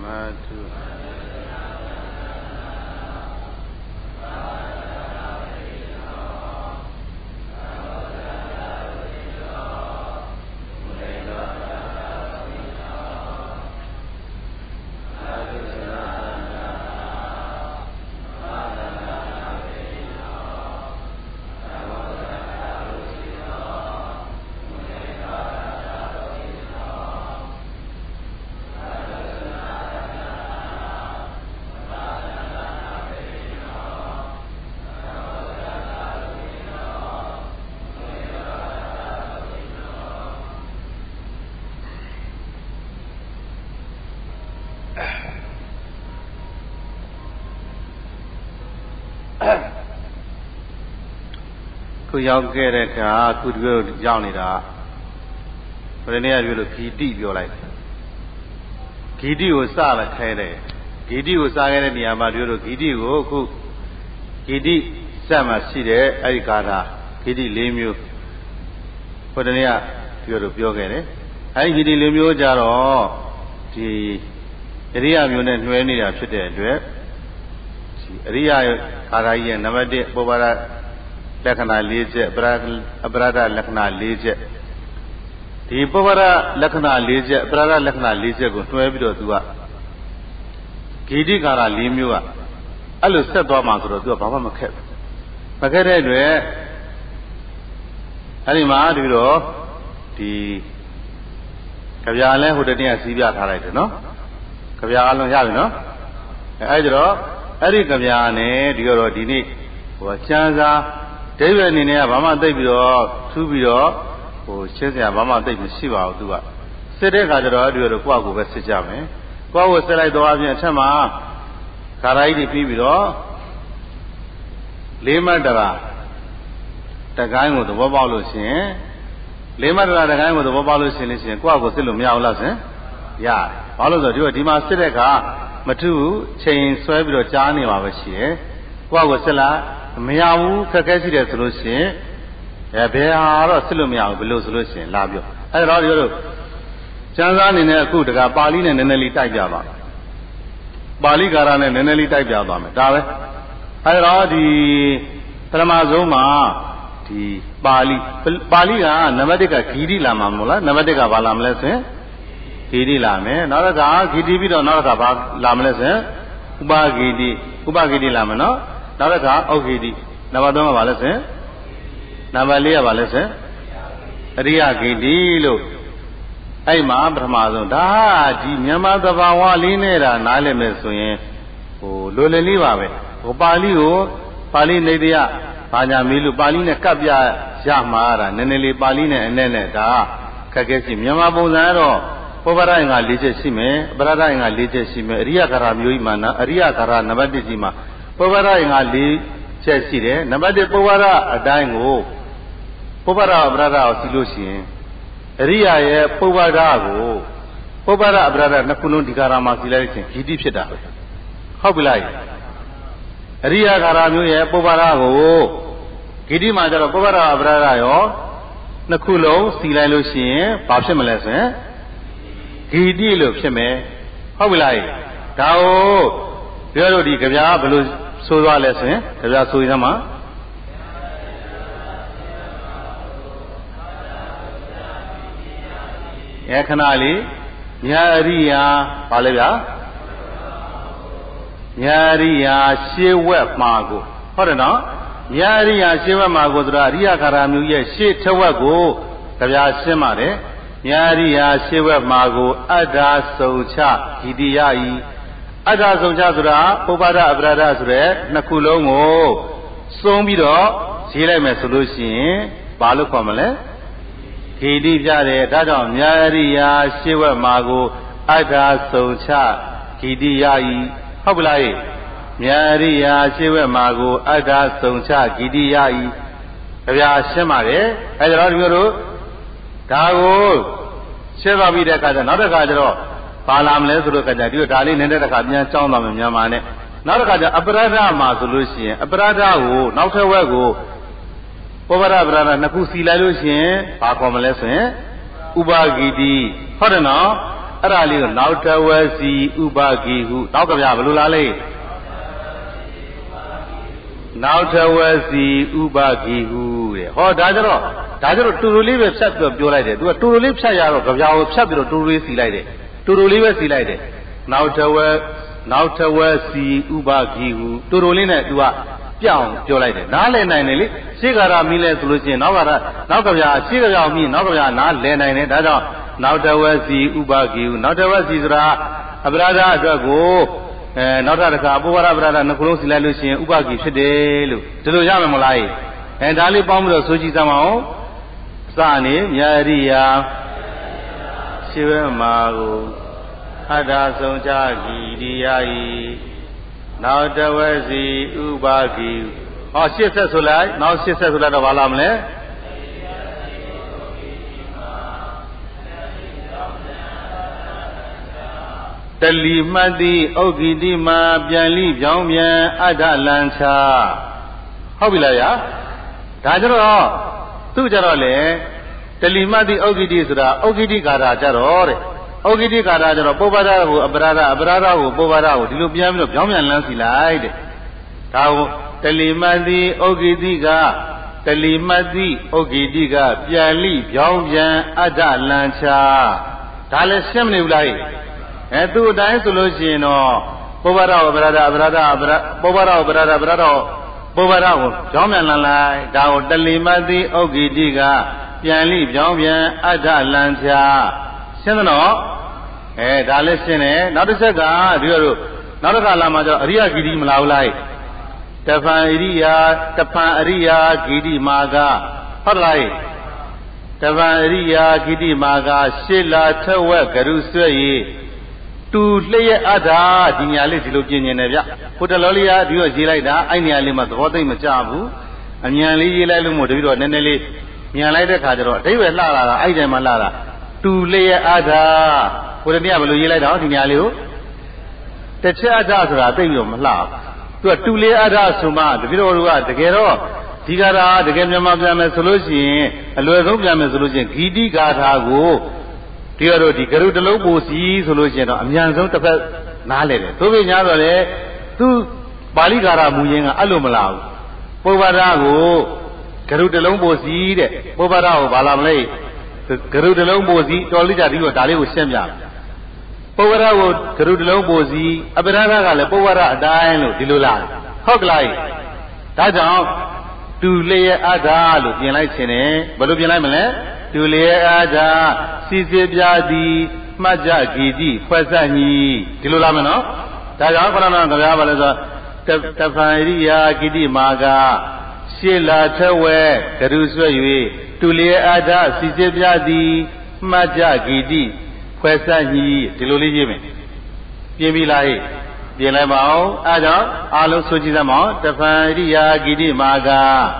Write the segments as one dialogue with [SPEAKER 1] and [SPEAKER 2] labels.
[SPEAKER 1] Madhu. Kuရောက်ခဲ့တဲ့အခါခုဒီလိုရောက်နေတာဘယ်နည်းရလို့ဂီတိပြောလိုက်ဂီတိကိုစလာခဲတယ်ဂီတိကိုစခဲ့တဲ့နေရာမှာပြောလို့ဂီတိကိုအခုဂီတိစက်မှာရှိတဲ့အဲ့ဒီဂါထာဂီတိ၄မျိုးဘယ်နည်းပြောလို့ပြောခဲ့တယ်အဲ့ဒီဂီတိ၄မျိုးကြတော့ဒီအရိယာမျိုးနဲ့နှွဲနေတာဖြစ်တဲ့အတွက်ဒီအရိယာဂါထာကြီးရဲ့နံပါတ်1ပုဗ္ဗရလက္ခဏာ၄ချက်အပရဒလက္ခဏာ၄ချက်ဒီပုဗ္ဗရလက္ခဏာ၄ချက်အပရဒလက္ခဏာ၄ချက်ကိုတွဲပြီးတော့သူကဂီတိကာရ၄မျိုးကအဲ့လိုဆက်သွားမှဆိုတော့သူကဘာမှမခက်ဘူးမခက်တဲ့အတွက်အဲ့ဒီမှာဒီတော့ဒီကြပြာလဲဟိုတနေ့ကစီးပြထားလိုက်တယ်နော်ကြပြာအလုံးရပြီနော်အဲ့ဒီတော့အဲ့ဒီကြပြာနဲ့ဒီတော့ဒီနေ့ဟိုချမ်းသာဒိဗ္ဗေအနေနဲ့ကဘာမှသိပ်ပြီးတော့ထူးပြီးတော့ဟိုရှင်းစရာဘာမှသိပ်မရှိပါဘူးသူကစစ်တဲ့ခါကျတော့ဒီတော့ကိုယ့်အကိုပဲစစ်ကြမယ်ကိုယ့်ကိုစစ်လိုက်တော့အပြင်အထက်မှာခါရိုက်တွေပြီးပြီးတော့လေးမတ်တရာတကိုင်းကိုသဘောပေါက်လို့ရှိရင်လေးမတ်တရာတကိုင်းကိုသဘောပေါက်လို့ရှိရင်ကိုယ့်အကိုစစ်လို့မရဘူးလားဆင်ရတယ်ဘာလို့ဆိုတော့ဒီမှာစစ်တဲ့ခါမထူးချိန်ဆွဲပြီးတော့ကြားနေမှာပဲရှိတယ်ကိုယ့်အကိုစစ်လားမရဘူးခက်ခဲရှိတယ်ဆိုလို့ရှိရင်ဘယ်ဟာတော့စစ်လို့မရဘူးဘယ်လိုဆိုလို့ရှိရင်လာပြောအဲ့တော့ဒီလိုကျမ်းစာအနေနဲ့အခုတကပါဠိနဲ့နည်းနည်းလေးတိုက်ပြပါပါဠိကာရနဲ့နည်းနည်းလေးတိုက်ပြသွားမယ်ဒါပဲအဲ့တော့ဒီပထမဆုံးမှာဒီပါဠိကနံပါတ်1ကဂီတိလာမှာမဟုတ်လားနံပါတ်1ကဘာလာမလဲဆိုရင်ဂီတိလာမယ်နောက်တစ်ခါဂီတိပြီးတော့နောက်တစ်ခါဘာလာမလဲဆိုရင်ဥပဂီတိလာမယ်နော်နောက်တစ်ခါဩဂီတိနံပါတ်3ကဘာလဲဆိုရင်နံပါတ်4ကဘာလဲဆိုရင်အရိယဂီတိလို့အဲ့မှာပထမဆုံးဒါဒီမြန်မာသဘာဝလေးနဲ့တာနားလည်မယ်ဆိုရင်ဟိုလွယ်လွယ်လေးပါပဲဟိုပါဠိနေတရားဘာညာမေးလို့ပါဠိနဲ့ကပ်ပြရမှာတာနည်းနည်းလေးပါဠိနဲ့အနဲ့နဲ့ဒါခက်ခဲရှိမြန်မာပုံစံကတော့ပုဗ္ဗရအင်္ဂါ၄ချက်ရှိမယ်အပရဒအင်္ဂါ၄ချက်ရှိမယ်အရိယဂါရမျိုးကြီးမှာအရိယဂါရနံပါတ်1ကြီးမှာပုဗ္ဗရအင်္ဂါ၄ချက်ရှိတယ်နံပါတ်1ပုဗ္ဗရအတိုင်းကိုပုဗ္ဗရအပရဒကိုစီလို့ရှိရင်အရိယာရဲ့ပုဗ္ဗရကိုပုဗ္ဗရအပရဒနှစ်ခုလုံးဒီဂါရမှာစီလိုက်ခြင်းဂီတိဖြစ်တာပဲဟုတ်ပြီလားအရိယာဂါရမျိုးရဲ့ပုဗ္ဗရကိုဂီတိမှာကျတော့ပုဗ္ဗရအပရဒရောနှစ်ခုလုံးစီလိုက်လို့ရှိရင်ဘာဖြစ်မလဲဆိုရင်ဂီတိလို့ဖြစ်မယ်ဟုတ်ပြီလားဒါကိုပြောလို့ဒီကြပြားဘယ်လိုဆိုသွားလဲဆိုရင်ကြပြားဆိုရင်မှာခဏလေးညာရိယာပါလေဗျာညာရိယာရှေးဝက်မှာကိုဟုတ်တယ်နော်ညာရိယာရှေးဝက်မှာကိုဆိုတာအရိယခါရမျိုးရဲ့ရှေးထဝက်ကိုကြပြားရှင်းပါတယ်ညာရိယာရှေးဝက်မှာကိုအတ္တစုံချဂီတိယဤအတ္တစုံချဆိုတာပုဗ္ဗရအပရဒဆိုတဲ့နှစ်ခုလုံးကိုစုံပြီးတော့ရေးလိုက်မယ်ဆိုလို့ရှိရင်ဘာလို့ခေါ်မလဲဂီတိပြတယ်ဒါကြောင့်ညာရိယာရှေးဝက်မှာကိုအတ္တစုံချဂီတိယဤဟုတ်ပလားညာရိယာရှေးဝက်မှာကိုအတ္တစုံချဂီတိယဤကြပြားရှင်းပါတယ်အဲဒါတော့ဒီလိုဒါကိုရှင်းသွားပြီးတဲ့အခါကျနောက်တစ်ခါကျတော့ပါလာမလဲဆိုတော့ကကြဒီဒါလေးနည်းနည်းတစ်ခါပြန်ကြောင်းသွားမယ်မြန်မာနဲ့နောက်တစ်ခါကျအပရဒမှာဆိုလို့ရှိရင်အပရဒကိုနောက်ထပ်ဝက်ကိုပုဗ္ဗရပရဒနှစ်ခုစီလိုက်လို့ရှိရင်ဘာခေါ်မလဲဆိုရင်ဥပဂီတိဟုတ်တယ်နော်အဲ့ဒါလေးကိုနောက်တဝစီဥပဂီဟုနောက်ကဗျာဘယ်လိုလားလဲနောက်တဝစီဥပဂီဟုတဲ့ဟောဒါကြတော့တူတူလေးပဲဖြတ်ပြီးပြောလိုက်တယ်သူကတူတူလေးဖြတ်ရတော့ကြပြာကိုဖြတ်ပြီးတော့တူတူလေးစီလိုက်တယ်တူတူလေးပဲစီလိုက်တယ်နောက်တဝစီဥပဂီဟုတူတူလေးနဲ့သူကပြောင်းပြောလိုက်တယ်နားလည်နိုင်တယ်လေရှေ့ကရာမီးလဲဆိုလို့ရှိရင်နောက်ကဗျာရှေ့ကဗျာမီးနောက်ကဗျာနားလည်နိုင်တယ်ဒါကြောင့်နောက်တဝစီဥပဂီဟုနောက်တဝစီဆိုတာအပရာဓအတွက်ကိုနောက်တစ်ခါပုဗ္ဗရပရာဓနှစ်ခုလုံးစီလိုက်လို့ရှိရင်ဥပဂီဖြစ်တယ်လို့ဒီလိုရမယ်မလားဒါလေးပေါင်းပြီးတော့ဆိုကြည့်စမ်းပါဦးစနေမြရိယာရှိဝမာကိုအတ္တဆုံးချဂီရိယာဤနောက်တဝစီဥပဂီဟောရှစ်ဆက်ဆိုလိုက်နောက်ရှစ်ဆက်ဆိုလိုက်တော့ဘာလာမလဲတလီမှတ်သည်ဩဂီတိမှာပြန်လိပြောင်းပြန်အတ္တလန်ချဟုတ်ပြီလားဗျာဒါကြတော့သူ့ကြတော့လေတလီမှတ်သည်ဩဂီတိဆိုတာဩဂီတိကာထာကြတော့တဲ့ဩဂီတိကာထာကြတော့ပုဗ္ဗဒကိုအပရာဓကိုပုဗ္ဗဒကိုဒီလိုပြန်ပြီးတော့ပြောင်းပြန်လန်းစီလိုက်တဲ့ဒါကိုတလီမှတ်သည်ဩဂီတိကတလီမှတ်သည်ဩဂီတိကပြန်လိပြောင်းပြန်အတ္တလန်ချဒါလည်းရှင်းမနေဘူးလားသူ့အတိုင်းဆိုလို့ရှိရင်တော့ပုဗ္ဗရဝပရဒပုဗ္ဗရဝပရဒပုဗ္ဗရကိုကြောင်းမြန်လန်းလိုက်ဒါကိုတလီမသိဩဂီတိကပြန်လိပြောင်းပြန်အတ္တလန်ဖြာရှင်းသနော်ဒါလည်းရှင်းတယ်နောက်တစ်ချက်ကဒီလိုနောက်တစ်ခါလာမှကျတော့အရိယဂီတိမလာဘူးလားတဖန်အရိယာဂီတိမာကဟုတ်လားတဖန်အရိယာဂီတိမာကရှေလာထဝက်ကရုဆွဲ၏တူလျက်အတ္တာဒီညာလေးဒီလိုပြင်နေတယ်ဗျကိုတလောလေးကဒီတော့ရေးလိုက်တာအဲ့နေရာလေးမှာသဘောသိမကျဘူးအမြန်လေးရေးလိုက်လို့မို့တပြီးတော့နည်းနည်းလေးမြန်လိုက်တဲ့ခါကျတော့အဓိပ္ပာယ်လှလာတာအဲ့တိုင်းမှာလှတာတူလျက်အတ္တာကိုတနည်းကဘယ်လိုရေးလိုက်တော့ဒီညာလေးကိုတစ်ချက်အတ္တာဆိုတာသိပြီးတော့မလှဘူးသူကတူလျက်အတ္တာဆိုမှတပြီးတော့ကတကယ်တော့ဒီကာထာတကယ်မြန်မာပြန်မယ်ဆိုလို့ရှိရင်အလွယ်ဆုံးပြန်မယ်ဆိုလို့ရှိရင်ဂီတိကာထာကိုဒီကတော့ဒီကရုတလုံးပူစီဆိုလို့ရှိရင်တော့အမြန်ဆုံးတစ်ဖက်နားလဲတယ်သို့ပေညာတော့လေသူပါဠိကာရမူရင်းကအဲ့လိုမလားဘူးပုဗ္ဗရကိုကရုတလုံးပူစီတဲ့ပုဗ္ဗရကိုဘာလာမလဲကရုတလုံးပူစီတော်လိကြပြီးတော့ဒါလေးကိုရှင်းပြပုဗ္ဗရကိုကရုတလုံးပူစီအပရဒကလည်းပုဗ္ဗရအတိုင်းလို့ဒီလိုလားဟုတ်ကလားဒါကြောင့်တူလျက်အတ္တလို့ပြင်လိုက်ခြင်းနဲ့ဘယ်လိုပြင်လိုက်မလဲတူလျက်အတ္တစီစစ်ပြသည်မှတ်ကြဂီတိဖွဲ့ဆက်ညီဒီလိုလားမနော်ဒါကြောင့်ခရဏကဗျာပါလဲဆိုတဖန်ရိယာဂီတိမာကရှေလာထဝဲကရုဆွဲ၍တူလျက်အတ္တစီစစ်ပြသည်မှတ်ကြဂီတိဖွဲ့ဆက်ညီဒီလိုလေးရေးမယ်ပြင်ပြီလားဟဲ့ပြင်လိုက်ပါဦးအဲဒါကြောင့်အားလုံးဆိုကြည့်သမောတဖန်ရိယာဂီတိမာက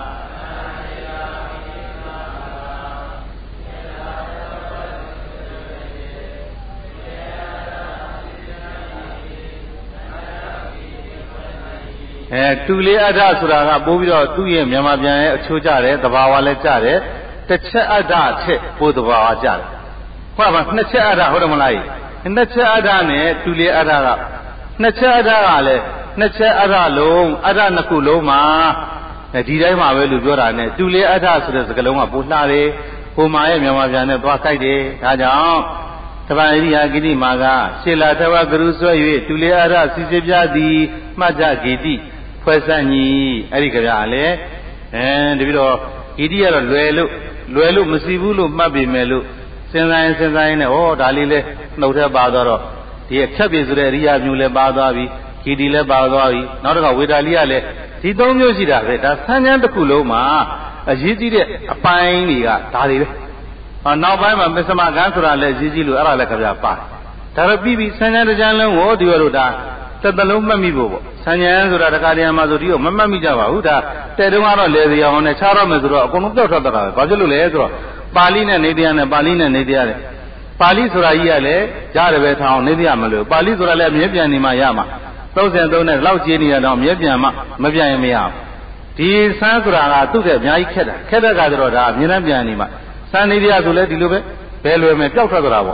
[SPEAKER 1] တူလေးအတ္တဆိုတာကပိုးပြီးတော့သူ့ရဲ့မြန်မာပြန်ရဲ့အချိုးကြတယ်သဘာဝလည်းကြတယ်တစ်ချက်အတ္တအချက်ပိုးသဘာဝကြတယ်ဟုတ်ပါမနှစ်ချက်အတ္တဟုတ်တယ်မလားနှစ်ချက်အတ္တနဲ့တူလေးအတ္တကနှစ်ချက်အတ္တကလည်းနှစ်ချက်အတ္တလုံးအတ္တနှစ်ခုလုံးမှာဒီတိုင်းမှာပဲလို့ပြောတာနဲ့တူလေးအတ္တဆိုတဲ့စကားလုံးကပိုလှတယ်ဟိုမှာရဲ့မြန်မာပြန်နဲ့သွားကြိုက်တယ်ဒါကြောင့်တပန်ရိယာဂီတိမာကရှေလာထဝကရုဆွဲ၍တူလေးအတ္တစီစစ်ပြသည်မှတ်ကြဂီတိဖွဲ့စပ်ညီအဲ့ဒီကြပြလည်းတပြီးတော့ဂီတိကတော့လွယ်လို့မစီဘူးလို့မှတ်ပေမဲ့လို့စဉ်းစားရင်နဲ့ဩဒါလေးလဲနှုတ်ထဲပါသွားတော့ဒီအဖြတ်ပြေဆိုတဲ့အရိယာမျိုးလဲပါသွားပြီဂီတိလဲပါသွားပြီနောက်တစ်ခါဝေဒာလိကလည်းဒီသုံးမျိုးရှိတာပဲဒါဆန်းချမ်းတစ်ခုလုံးမှာအရေးကြီးတဲ့အပိုင်းတွေကဒါတွေပဲနောက်ပိုင်းမှာပစ္စမကံဆိုတာလည်းရေးကြီးလို့အဲ့ဒါလည်းကြပြပါတယ်ဒါတော့ပြီးပြီဆန်းချမ်းတစ်ချမ်းလုံးကိုဒီလိုဒါသက်သလုံးမှတ်မိဖို့ပေါ့ဆန်းချမ်းဆိုတာတခါတည်းမှာဆိုဒီကိုမမှတ်မိကြပါဘူးဒါတဲ့တုန်းကတော့လေစီအောင်နဲ့ခြားတော့မယ်ဆိုတော့အကုန်လုံးပြောက်ထွက်သွားတာပဲဘာဖြစ်လို့လဲဆိုတော့ပါဠိနဲ့နေတရားနဲ့ပါဠိနဲ့နေတရားနဲ့ပါဠိဆိုတာကြီးကလည်းကြားတယ်ပဲထားအောင်နေတရားမလို့ပါဠိဆိုတာလည်းအမြဲပြန်နေမှရမှာ33နဲ့လောက်ကျေးနေရတော့အမြဲပြန်မှမပြန်ရင်မရဘူးဒီဆန်းဆိုတာကသူ့တဲ့အများကြီးခက်တဲ့ခါကျတော့ဒါအမြဲတမ်းပြန်နေမှဆန်းနေတရားဆိုလည်းဒီလိုပဲဘယ်လွယ်မယ်ပြောက်ထွက်သွားတာပေါ့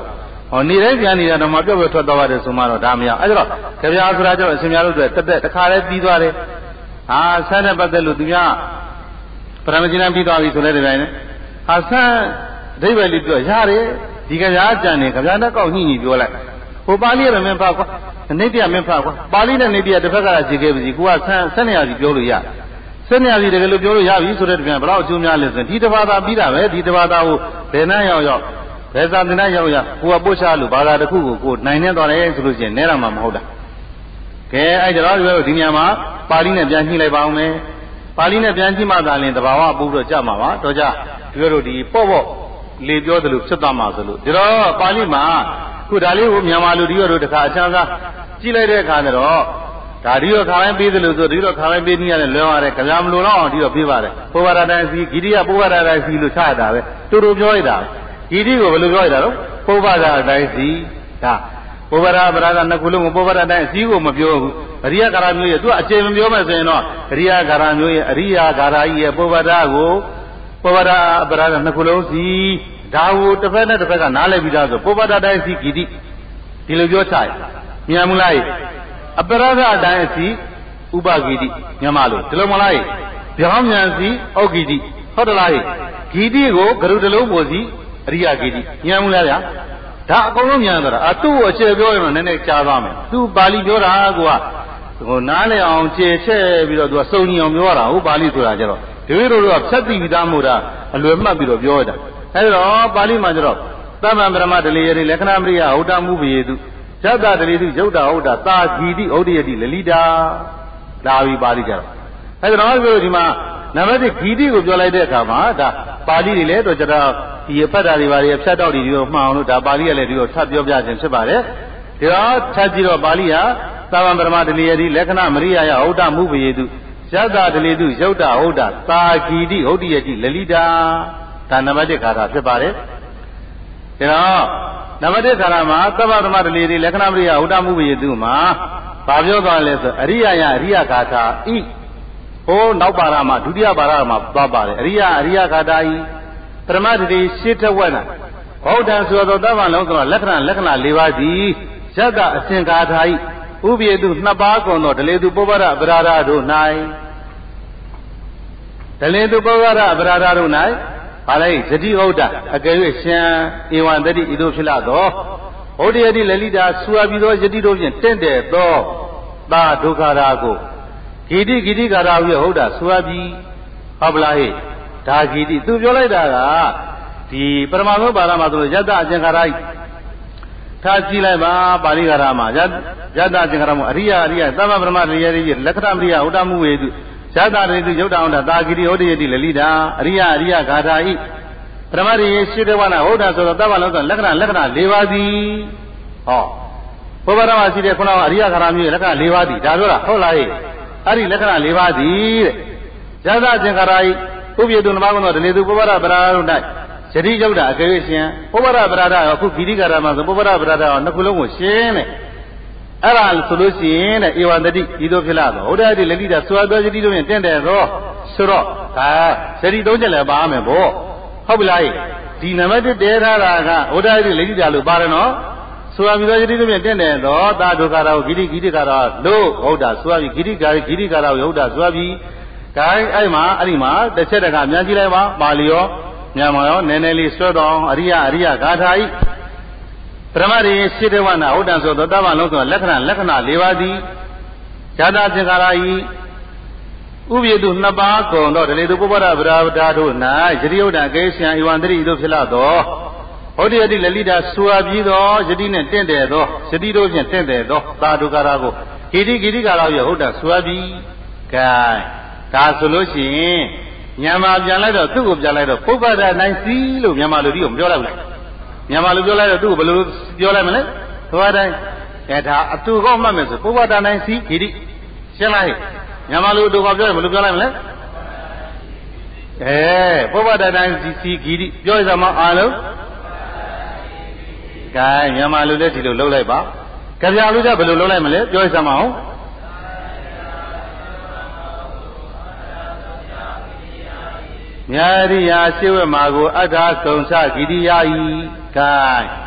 [SPEAKER 1] နေတဲ့ပြန်နေတာတော့မပြော့ပြော့ထွက်သွားပါတယ်ဆိုမှတော့ဒါမရအဲ့တော့ကြပြားဆိုတာကျတော့အရှင်များတို့တက်တက်တခါလဲပြီးသွားတယ်ဟာဆန်းတဲ့ပတ်သက်လို့သူများပရမကျင်ပြီးသွားပြီဆိုလဲဒီပိုင်းနဲ့ဟာဆန်းအဓိပ္ပာယ်လေးပြောရတယ်ဒီကြပြားကြံနေကြပြားနဲ့ကောက်ညှိညှိပြောလိုက်ဟိုပါဠိရမင်းဖတ်ကွာနေပြမင်းဖတ်ကွာပါဠိနဲ့နေပြတစ်ဖက်ကခြေခဲ့ပါစီကိုကဆန်းနေရစီပြောလို့ရဆန်းနေရစီတကယ်လို့ပြောလို့ရပြီဆိုတဲ့တပြန်ဘယ်တော့အကျိုးများလဲဆိုရင်ဒီတစ်ဘာသာပြီးတာပဲဒီတစ်ဘာသာကိုဘယ်နှမ်းရောက်ဘယ်သာသနာရောက်ကိုကပို့ချလို့ဘာသာတစ်ခုကိုနိုင်နေသွားတယ်ဆိုလို့ရှိရင်နဲတာမှမဟုတ်တာကဲအဲ့ဒါတော့ဒီနေရာမှာပါဠိနဲ့ပြန်ညှိလိုက်ပါအောင်မယ်ပါဠိနဲ့ပြန်ကြည့်မှသာလင်တဘာဝပို့တော့ကြမှာပါတော့ကြဒီလိုဒီပေါ့လေပြောသလိုဖြစ်သွားမှာဆိုလို့ဒီတော့ပါဠိမှာခုဒါလေးကိုမြန်မာလူဒီတို့တခါအချမ်းသာကြည့်လိုက်တဲ့အခါကျတော့ဒါဒီတော့ခါတိုင်းပေးသလိုဆိုဒီတော့ခါတိုင်းပေးနည်းရတယ်လွယ်ရတယ်ကြံမလို့တော့အောင်ဒီတော့ပေးပါတယ်ပုဗ္ဗရာတိုင်းစီဂိရိယပုဗ္ဗရာတိုင်းစီလို့ချရတာပဲတူတူပြောလိုက်တာဂိရိကိုဘယ်လိုပြောရတာတော့ပုဗ္ဗရာတိုင်းစီဒါပုဗ္ဗရာပရာနှစ်ခုလုံးကိုပုဗ္ဗရာတိုင်းအစည်းကိုမပြောဘူးအရိယကာရမျိုးရဲ့သူကအကျေမပြောမဲ့ဆိုရင်တော့အရိယကာရမျိုးရဲ့အရိယကာရကြီးရဲ့ပုဗ္ဗရာကိုပုဗ္ဗရာပရာနှစ်ခုလုံးစီဒါကိုတစ်ဖက်နဲ့တစ်ဖက်ကနားလည်ပြီးသားဆိုပုဗ္ဗရာတိုင်းစီဂိရိဒီလိုပြောချရမြန်မလားအပရဒအတိုင်းအစီဥပဂိတိမြန်မာလိုဒီလိုမလားဗျောင်းမြန်စီဩဂိတိဟုတ်တယ်လားဂိတိကိုဂရုတလုံးပေါ်စီအရိယဂိတိမြန်မလားဗျာဒါအကုန်လုံးမြန်သွားတာသူ့ကိုအခြေပြောရင်တော့နည်းနည်းကြားသွားမယ်သူပါဠိပြောတာကဟိုနားလည်အောင်ခြေချက်ပြီးတော့သူကစုံညီအောင်ပြောတာဟုတ်ပါဠိဆိုတာကြတော့ဒီလိုတို့ကဖြတ်တိပြီးသားမို့တာအလွယ်မှတ်ပြီးတော့ပြောတာအဲဒါတော့ပါဠိမှာကျတော့သမ္မာပရမတလေရေလက္ခဏာမရိယဟုတ်တာမှုပယေတုဇတ္တတလေတုယုတ်တာဟုတ်တာသာဂီတိဩဒိယတိလလိတာလာပြီးပါဠိကြတော့အဲဒါတော့ပြောဒီမှာနံပါတ်1ဂီတိကိုပြောလိုက်တဲ့အခါမှာဒါပါဠိတွေလည်းတော့ကျတော့ဒီဖတ်တာတွေပါတွေဖြတ်တော့တွေဒီလိုမှအောင်လို့ဒါပါဠိကလည်းဒီလိုထပ်ပြောပြခြင်းဖြစ်ပါတယ်ဒီတော့ထပ်ကြည့်တော့ပါဠိဟာသမ္မာပရမတလေရေလက္ခဏာမရိယယဟုတ်တာမှုပယေတုဇတ္တတလေတုယုတ်တာဟုတ်တာသာဂီတိဩဒိယတိလလိတာဒါနံပါတ်1ခါတာဖြစ်ပါတယ်ဒါတော့နံပါတ်1ခါရမှာသဗ္ဗသမတလေတွေလက္ခဏာပရိယဟုတ်တာမှုပယေတုမှာဘာပြောသွားလဲဆိုအရိယယအရိယဂါထာဤဟိုနောက်ပါရမှာဒုတိယပါရမှာသွားပါတယ်အရိယဂါထာဤပရမတ္တိရှင်းထက်ဝက်နာဘௌဒ္ဓံဆိုသောသဗ္ဗလုံးဆိုလက္ခဏာ၄ပါးသည်ယတ္တအစဉ်ဂါထာဤဥပယေတုနှစ်ပါးကုန်သောဒလေတုပုဗ္ဗရပရာဒတို့၌ဒလေတုပုဗ္ဗရပရာဒတို့၌ဘာလဲဇတိဟုတ်တာအကယ်၍ရှင်ဧဝံတတိဤသို့ဖြစ်လာသောဩဒိယတိလလိတာဆူအပ်ပြီးသောယတိတို့ဖြင့်တင့်တယ်သောသာဒုက္ခရာကိုဂိတိကာရာဟုဟုတ်တာဆူအပ်ပြီးဟုတ်ပလားဟဲ့ဒါဂိတိသူပြောလိုက်တာကဒီပရမဂုပါဠိမှာဆိုလို့ယတ္တအကျင်္ခါရထားကြည့်လိုက်ပါပါဠိကာရမှာယတ္တအကျင်္ခါရမှာအရိယသမ္မာပရမရိယရိလက္ခဏာမရိယဥဒ္ဓမှုဝေတုဇာတာရေတုယုတ်တောင်းတာသာဂိတိဟောတိယတိလလိတာအရိယဂါထာဤပရမရိယေရှိတဝနာဟုတ်တာဆိုတော့သဗ္ဗလုံးဆိုလက္ခဏာ၄ပါးသည်ဟောဘုဗ္ဗရမရှိတဲ့ခုနကအရိယဂါထာမျိုးလက္ခဏာ၄ပါးသည်ဒါပြောတာဟုတ်လားဟဲ့အဲ့ဒီလက္ခဏာ၄ပါးသည်တဲ့ဇာတာသင်္ခါရဤဥပ္ပယတုနမကုသောဒလေတုဘုဗ္ဗရပရာတို့၌ယတိယုတ်တာအကယ်ရှင်ဘုဗ္ဗရပရာဒရောအခုဂိတိကာရမှာဆိုဘုဗ္ဗရပရာဒရောနှစ်ခုလုံးကိုရှင်းတဲ့အဲ့ဒါဆိုလို့ရှိရင်တဲ့ဧဝံတတိဤသို့ဖြစ်လာတော့ဟုတ်တယ်ဒီလလိတာစွာသောယတိတို့ဖြင့်တင့်တယ်သောဆိုတော့ဒါယတိသုံးချက်လည်းပါမယ်ဗောဟုတ်ပြီလားဒီနံပါတ်1တဲထားတာကဟုတ်တယ်ဒီလလိတာလို့ပါတယ်နော်စွာပြီးသောယတိတို့ဖြင့်တင့်တယ်သောသာဒုက္ခရာကိုဂိတိကာရလို့ဟုတ်တာစွာပြီးဂိတိကာရကိုဟုတ်တာစွာပြီးဒါအဲ့မှာတစ်ချက်တကအများကြီးလိုက်ပါပါဠိရောမြန်မာရောနည်းနည်းလေးစွဲတော်အရိယဂါထာဤပရမရိယေရှိတဝနာဟုတ်တံဆိုသောတဗ္ဗလုံးဆိုလက္ခဏာ၄ပါးသည်ဇာတာသင်္ခါရဤဥပ္ပယတုနှစ်ပါးကုန်သောဒလေတုပုဗ္ဗရပရာဒတို့၌ယတိယုတ်တံကေရှံဧဝံတတိတို့ဖြစ်လာသောဟုတ်တယတိလလိတာဆူအပ်ပြီးသောယတိနှင့်တင့်တယ်သောယတိတို့ဖြင့်တင့်တယ်သောသာဒုကာရကိုဂိတိကာရရဟုတ်တံဆူအပ်ပြီးကဲဒါဆိုလို့ရှိရင်မြန်မာပြန်လိုက်တော့သူ့ကိုပြန်လိုက်တော့ပုဗ္ဗဒနိုင်စီလို့မြန်မာလူကြီးကိုမပြောလိုက်ဘူးမြန်မာလူပြောလိုက်တော့သူ့ကိုဘယ်လိုပြောလိုက်မလဲသွားတိုင်းဒါအတူကောမှတ်မယ်ဆိုပုဗ္ဗဒနိုင်စီဂိတိရှင်းလားမြန်မာလူတို့ကပြောရင်ဘယ်လိုပြောလိုက်မလဲပုဗ္ဗဒနိုင်စီဂိတိပြောရစမ်းအားလုံးကဲမြန်မာလူလည်းဒီလိုလုပ်လိုက်ပါကြပြလူကဘယ်လိုလုပ်လိုက်မလဲပြောရစမ်းအောင်မြာရိယာရှိဝဲမှာကိုအထာကုံစဂိတိယာဤကဲ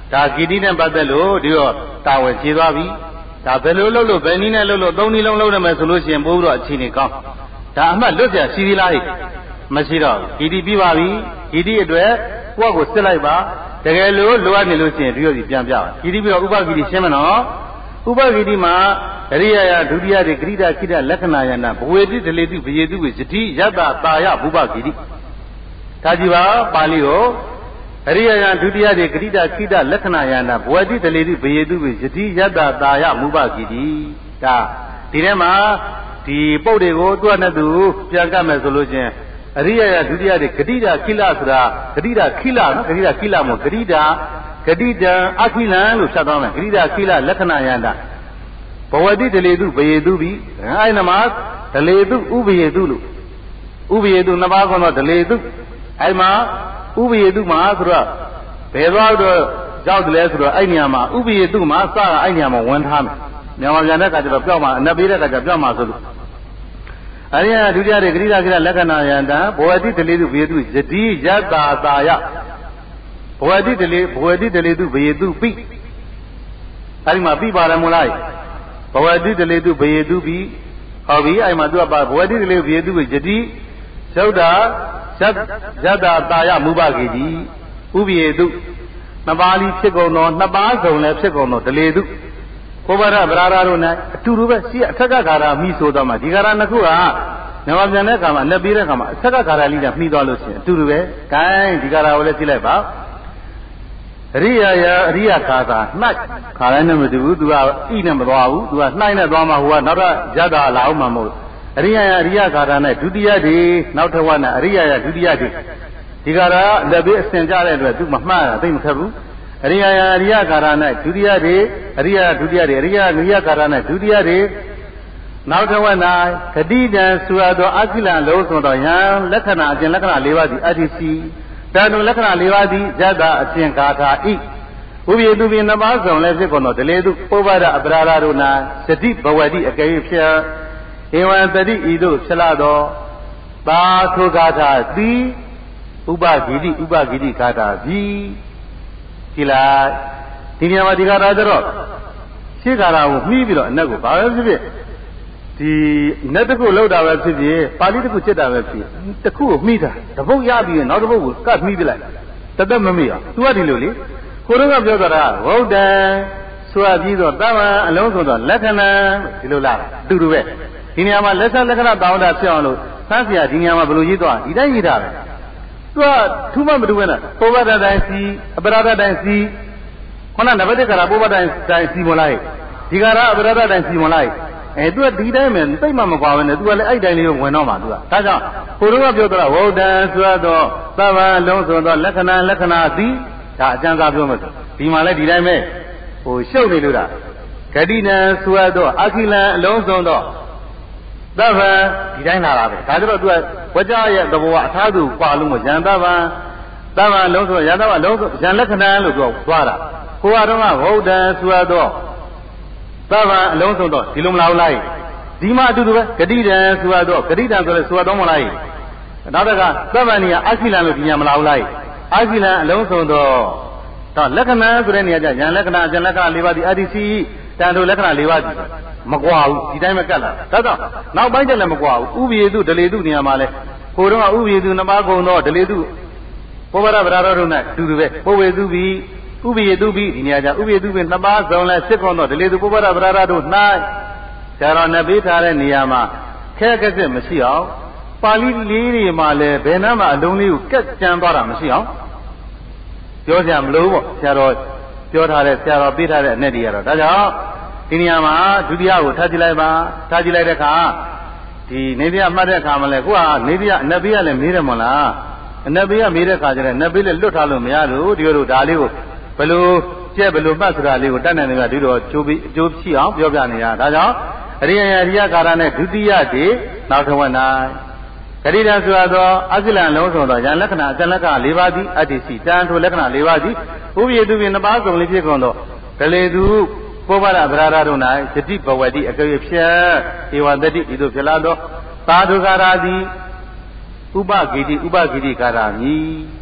[SPEAKER 1] ဒါဂီတိနဲ့ပတ်သက်လို့ဒီတော့တာဝယ်ခြေသွားပြီဒါဘယ်လိုလုပ်လို့ဘယ်နည်းနဲ့လုပ်လို့သုံးနည်းလုံးလုပ်ရမယ်ဆိုလို့ရှိရင်ပို့ပြီးတော့အခြေအနေကောင်းဒါအမှတ်လွတ်ကြရှိသေးလားဟိမရှိတော့ဂီတိပြီးပါပြီဂီတိအတွက်ကိုယ့်ကိုစစ်လိုက်ပါတကယ်လို့လိုအပ်နေလို့ရှိရင်ဒီလိုစီပြန်ပြပါဂီတိပြီးတော့ဥပဂီတိရှင်းမနော်ဥပဂီတိမှာအရိယာယဒုတိယတွေဂရိဒခိတလက္ခဏာယနာဘဝေတိဒလေတိဘယေတုဝေယတိယတ္တတာယဘုပဂီတိဒါကြည့်ပါပါဠိကိုအရိယာယဒုတိယတွေဂရိဒခိတလက္ခဏာယနာဘဝေတိဒလေတိဘယေတုဝေယတိယတ္တတာယမုပဂီတိဒါဒီထဲမှာဒီပုတ်တွေကိုတွတ်နဲ့သူပြန်ကပ်မယ်ဆိုလို့ချင်းအရိယာယဒုတိယတွေဂတိတာခိလဆိုတာဂတိတာခိလနော်ဂတိတာခိလမို့ဂတိတာအခိလံလို့ဖြတ်သွားမယ်ဂတိတာခိလလက္ခဏာယန္တာဘဝတိဒလေတုဘယေတုပြီအဲ့နမှာဒလေတုဥပယေတုလို့ဥပယေတုနှစ်ပါးကတော့ဒလေတုအဲ့မှာဥပယေတုမှာဆိုတော့ဘယ်သွားတော့ရောက်တယ်လဲဆိုတော့အဲ့နေရာမှာဥပယေတုမှာစတာအဲ့နေရာမှာဝင်ထားမယ်မြန်မာပြန်တဲ့အခါကျတော့ပြောက်မှာအနက်ပေးတဲ့အခါကျပြောက်မှာဆိုလို့အရိယဒုတိယတွေဂရိဒခိလလက္ခဏာယန္တာဘဝတိဒလေတုဘယေတုယတိယတ္တာတာယဘဝတိဒလေတုဘယေတုပိအဲ့ဒီမှာပြပါရမလားဘဝတိဒလေတုဘယေတုပိဟောပြီအဲ့မှာသူကပါဘဝတိဒလေတုဘယေတုကိုယတိသုဒ္ဓယတ္တာတာယမုပဂေတိဥပယေတုနှစ်ပါးလေးဖြစ်ကုန်တော့နှစ်ပါးစုံလည်းဖြစ်ကုန်တော့ဒလေတုဘုဗ္ဗရဗရာရတို့၌အတူတူပဲရှိအထက်ကဂါရမိဆိုတော့မှဒီဂါရနှစ်ခုကမြန်မာပြန်တဲ့အခါမှာလက်ပြီးတဲ့အခါမှာအထက်ကဂါရလေးကမှီသွားလို့ရှိရင်အတူတူပဲဂိုင်းဒီဂါရကိုလည်းကြည့်လိုက်ပါအရိယာခါသာနှိုက်ခါတိုင်းနဲ့မတူဘူးသူကဣနဲ့မသွားဘူးသူကနှိုက်နဲ့သွားမှဟိုကနောက်တော့ယတ္တာလာအောင်မှမဟုတ်အရိယာခါသာနဲ့ဒုတိယဒီနောက်ထပ်ဝနဲ့အရိယာဒုတိယဒီဒီဂါရလက်ပြီးအစင်ကြတဲ့အတွက်သူမမှတ်တာသိမခက်ဘူးအရိယာကာရ၌ဒုတိယတွေအရိယာဒုတိယတွေအရိယာကာရ၌ဒုတိယတွေနောက်ထပ်ဝ၌ဂတိတံဆိုသောအကိလံလုံးဆိုသောယံလက္ခဏာအကျင့်လက္ခဏာ၄ပါးသည်အတ္တိစီတန်တုလက္ခဏာ၄ပါးသည်ဇတ္တအကျင့်ဂါထာဤဥပိယတုပိနှစ်ပါးဆောင်လည်းဖြစ်ကုန်သောဒလေတုပုဗ္ဗဒအပရာရတို့၌သတိဘဝတိအကယ်၍ဖြစ်ဧဝံသတိဤသို့ဖြစ်လာသောသာသုဂါထာသည်ဥပဂီတိဂါထာသည်ကြည်လိုက်ဒီနေရာမှာဒီဂါထာကျတော့ရှေ့ဂါထာကိုမှီးပြီးတော့အနက်ကိုဘာပဲဖြစ်ဖြစ်ဒီနက်တစ်ခုလောက်တာပဲဖြစ်ဖြစ်ပါဠိတစ်ခုချက်တာပဲဖြစ်တစ်ခုကိုမှီးတာတစ်ပုတ်ရပြီးရင်နောက်တစ်ပုတ်ကိုကတ်မှီးပြလိုက်တသက်မမေ့အောင်သူကဒီလိုလေကိုတော့ကပြောကြတာဝုဒ္ဒံဆိုရပြီးတော့တမ္မာအလုံးစုံသောလက္ခဏာဒီလိုလာအတူတူပဲဒီနေရာမှာလက်ဆက်လက္ခဏာတောင်းတာဖြစ်အောင်လို့သန်းစရာဒီနေရာမှာဘယ်လိုရေးသွားဒီတိုင်းရေးတာပဲသူကထူးမမတူပဲနဲ့ပုဗ္ဗဒတိုင်းစီအပရာဒတိုင်းစီခုနနဗတိကရာပုဗ္ဗဒတိုင်းစီမလိုက်ဒီကရာအပရာဒတိုင်းစီမလိုက်သူကဒီတိုင်းပဲသိမှမကွာပဲနဲ့သူကလည်းအဲ့တိုင်းလေးကိုဝင်တော့မှာသူကဒါကြောင့်ကိုတော့ကပြောတော့ဝုဒ္ဒံဆိုတော့သဗ္ဗလုံးဆိုတော့လက္ခဏာသည်ဒါအကျဉ်းစားပြောမယ်ဒီမှာလည်းဒီတိုင်းပဲဟိုရှုပ်နေလို့တာဂတိနံဆိုတော့အခိလံအလုံးစုံတော့သဗ္ဗဒီတိုင်းလာတာပဲဒါကြတော့သူကဝကြရဲ့သဘောကအထားသူပါလုံးကိုယံသဗ္ဗလုံးဆိုယံသဗ္ဗလုံးဆိုယံလက္ခဏာလို့ပြောသွားတာကိုကတော့ဝုဒ္ဒံဆိုတော့သဗ္ဗအလုံးစုံတော့ဒီလိုမလားဘူးလားဒီမှာအတူတူပဲဂတိတံဆိုတော့ဂတိတံဆိုလဲဆိုတော့မလားနောက်တကသဗ္ဗနီကအခိလံလို့ဒီညာမလားဘူးလားအခိလံအလုံးစုံတော့လက္ခဏာဆိုတဲ့နေရာကျယံလက္ခဏာအကျဉ်လက္ခဏာ၄ပါးဒီအတ္တိစီတန်ထိုလက္ခဏာ၄ပါးဒီမကွာဘူးဒီတိုင်းပဲကတ်လာဒါကြောင့်နောက်ပိုင်းကျလည်းမကွာဘူးဥပိယတုဒလေတုနေရာမှာလဲကိုတော့ဥပိယတုနှစ်ပါးကုန်တော့ဒလေတုပုဗ္ဗရဗရာရတို့နဲ့အတူတူပဲပုဗ္ဗေတုပိဥပိယတုပိဒီနေရာကျဥပိယတုပိနှစ်ပါးစုံလဲစစ်ကုန်တော့ဒလေတုပုဗ္ဗရဗရာရတို့၌ဆရာတော်နဲ့ပေးထားတဲ့နေရာမှာခဲကက်စစ်မရှိအောင်ပါဠိလေးတွေမှာလဲဘယ်နှမ်းမှအလုံးလေးကိုကက်ကြမ်းသွားတာမရှိအောင်ပြောကြမလို့ပေါ့ဆရာတော်ပြောထားတဲ့ဆရာတော်ပေးထားတဲ့အနဲ့တွေကတော့ဒါကြောင့်ဒီနေရာမှာဒုတိယကိုထားကြည့်လိုက်ပါထားကြည့်လိုက်တဲ့အခါဒီနေပြမှတ်တဲ့အခါမှာလဲကိုကနေပြအနက်ဘေးကလည်းမေးတယ်မဟုတ်လားအနက်ဘေးကမေးတဲ့အခါကျတော့အနက်ဘေးလည်းလွတ်ထားလို့မရလို့ဒီလိုဒါလေးကိုဘယ်လိုကျက်ဘယ်လိုမှတ်ဆိုတာလေးကိုတတ်နိုင်တယ်ကဒီလိုအကျိုးရှိအောင်ပြောပြနေတာဒါကြောင့်အရိယကာရနဲ့ဒုတိယတည်းနောက်ထပ်ဝင်နိုင်ဂရိတံဆိုသောအကိလံလုံးစုံသောယံလက္ခဏာအကျဉ်လက္ခဏာ၄ပါးသည်အတ္တိစီတန်ထိုလက္ခဏာ၄ပါးသည်ဥပိယတုပြင်နှစ်ပါးစုံလေးဖြစ်ကုန်သောဒလေတုပုဗ္ဗရဗရာရတို့၌ယတိဘဝတိအကယ်ဖြတ်ဧဝတတိဤသို့ဖြစ်လာသောသာဓုကာရာသည်ဥပဂိတိကာရာမည်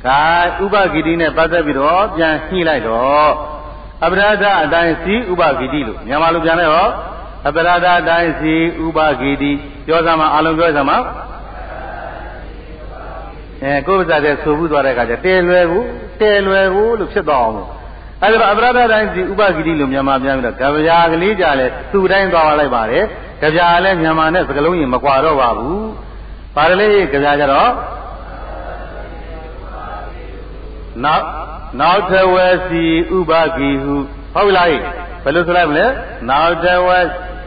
[SPEAKER 1] ဥပဂိတိနဲ့ပတ်သက်ပြီးတော့ပြန်ညှိလိုက်တော့အပရာဒအတိုင်းစီဥပဂိတိလို့မြန်မာလိုပြန်လိုက်တော့အပရာဒအတိုင်းစီဥပဂိတိပြောစမ်းမှာအလုံးပြောစမ်းမှာကိုယ်ပါးစတဲ့ဆိုဘူးသွားတဲ့အခါကျတဲလွယ်ကိုလို့ဖြစ်သွားအောင်အဲဒီတော့အပရာဒတိုင်းစီဥပဂိတိလို့မြန်မာပြန်ပြီးတော့ကြဗျာကလေးကြလဲသူ့တိုင်းသွားလိုက်ပါတယ်ကြဗျာလည်းမြန်မာနဲ့စကလုံးကြီးမကွာတော့ပါဘူးပါရလေကြဗျာကြတော့နောက်ထဝစီဥပဂိဟုဟုတ်လားဘယ်လိုဆိုလိုက်မလဲနောက်ထဝ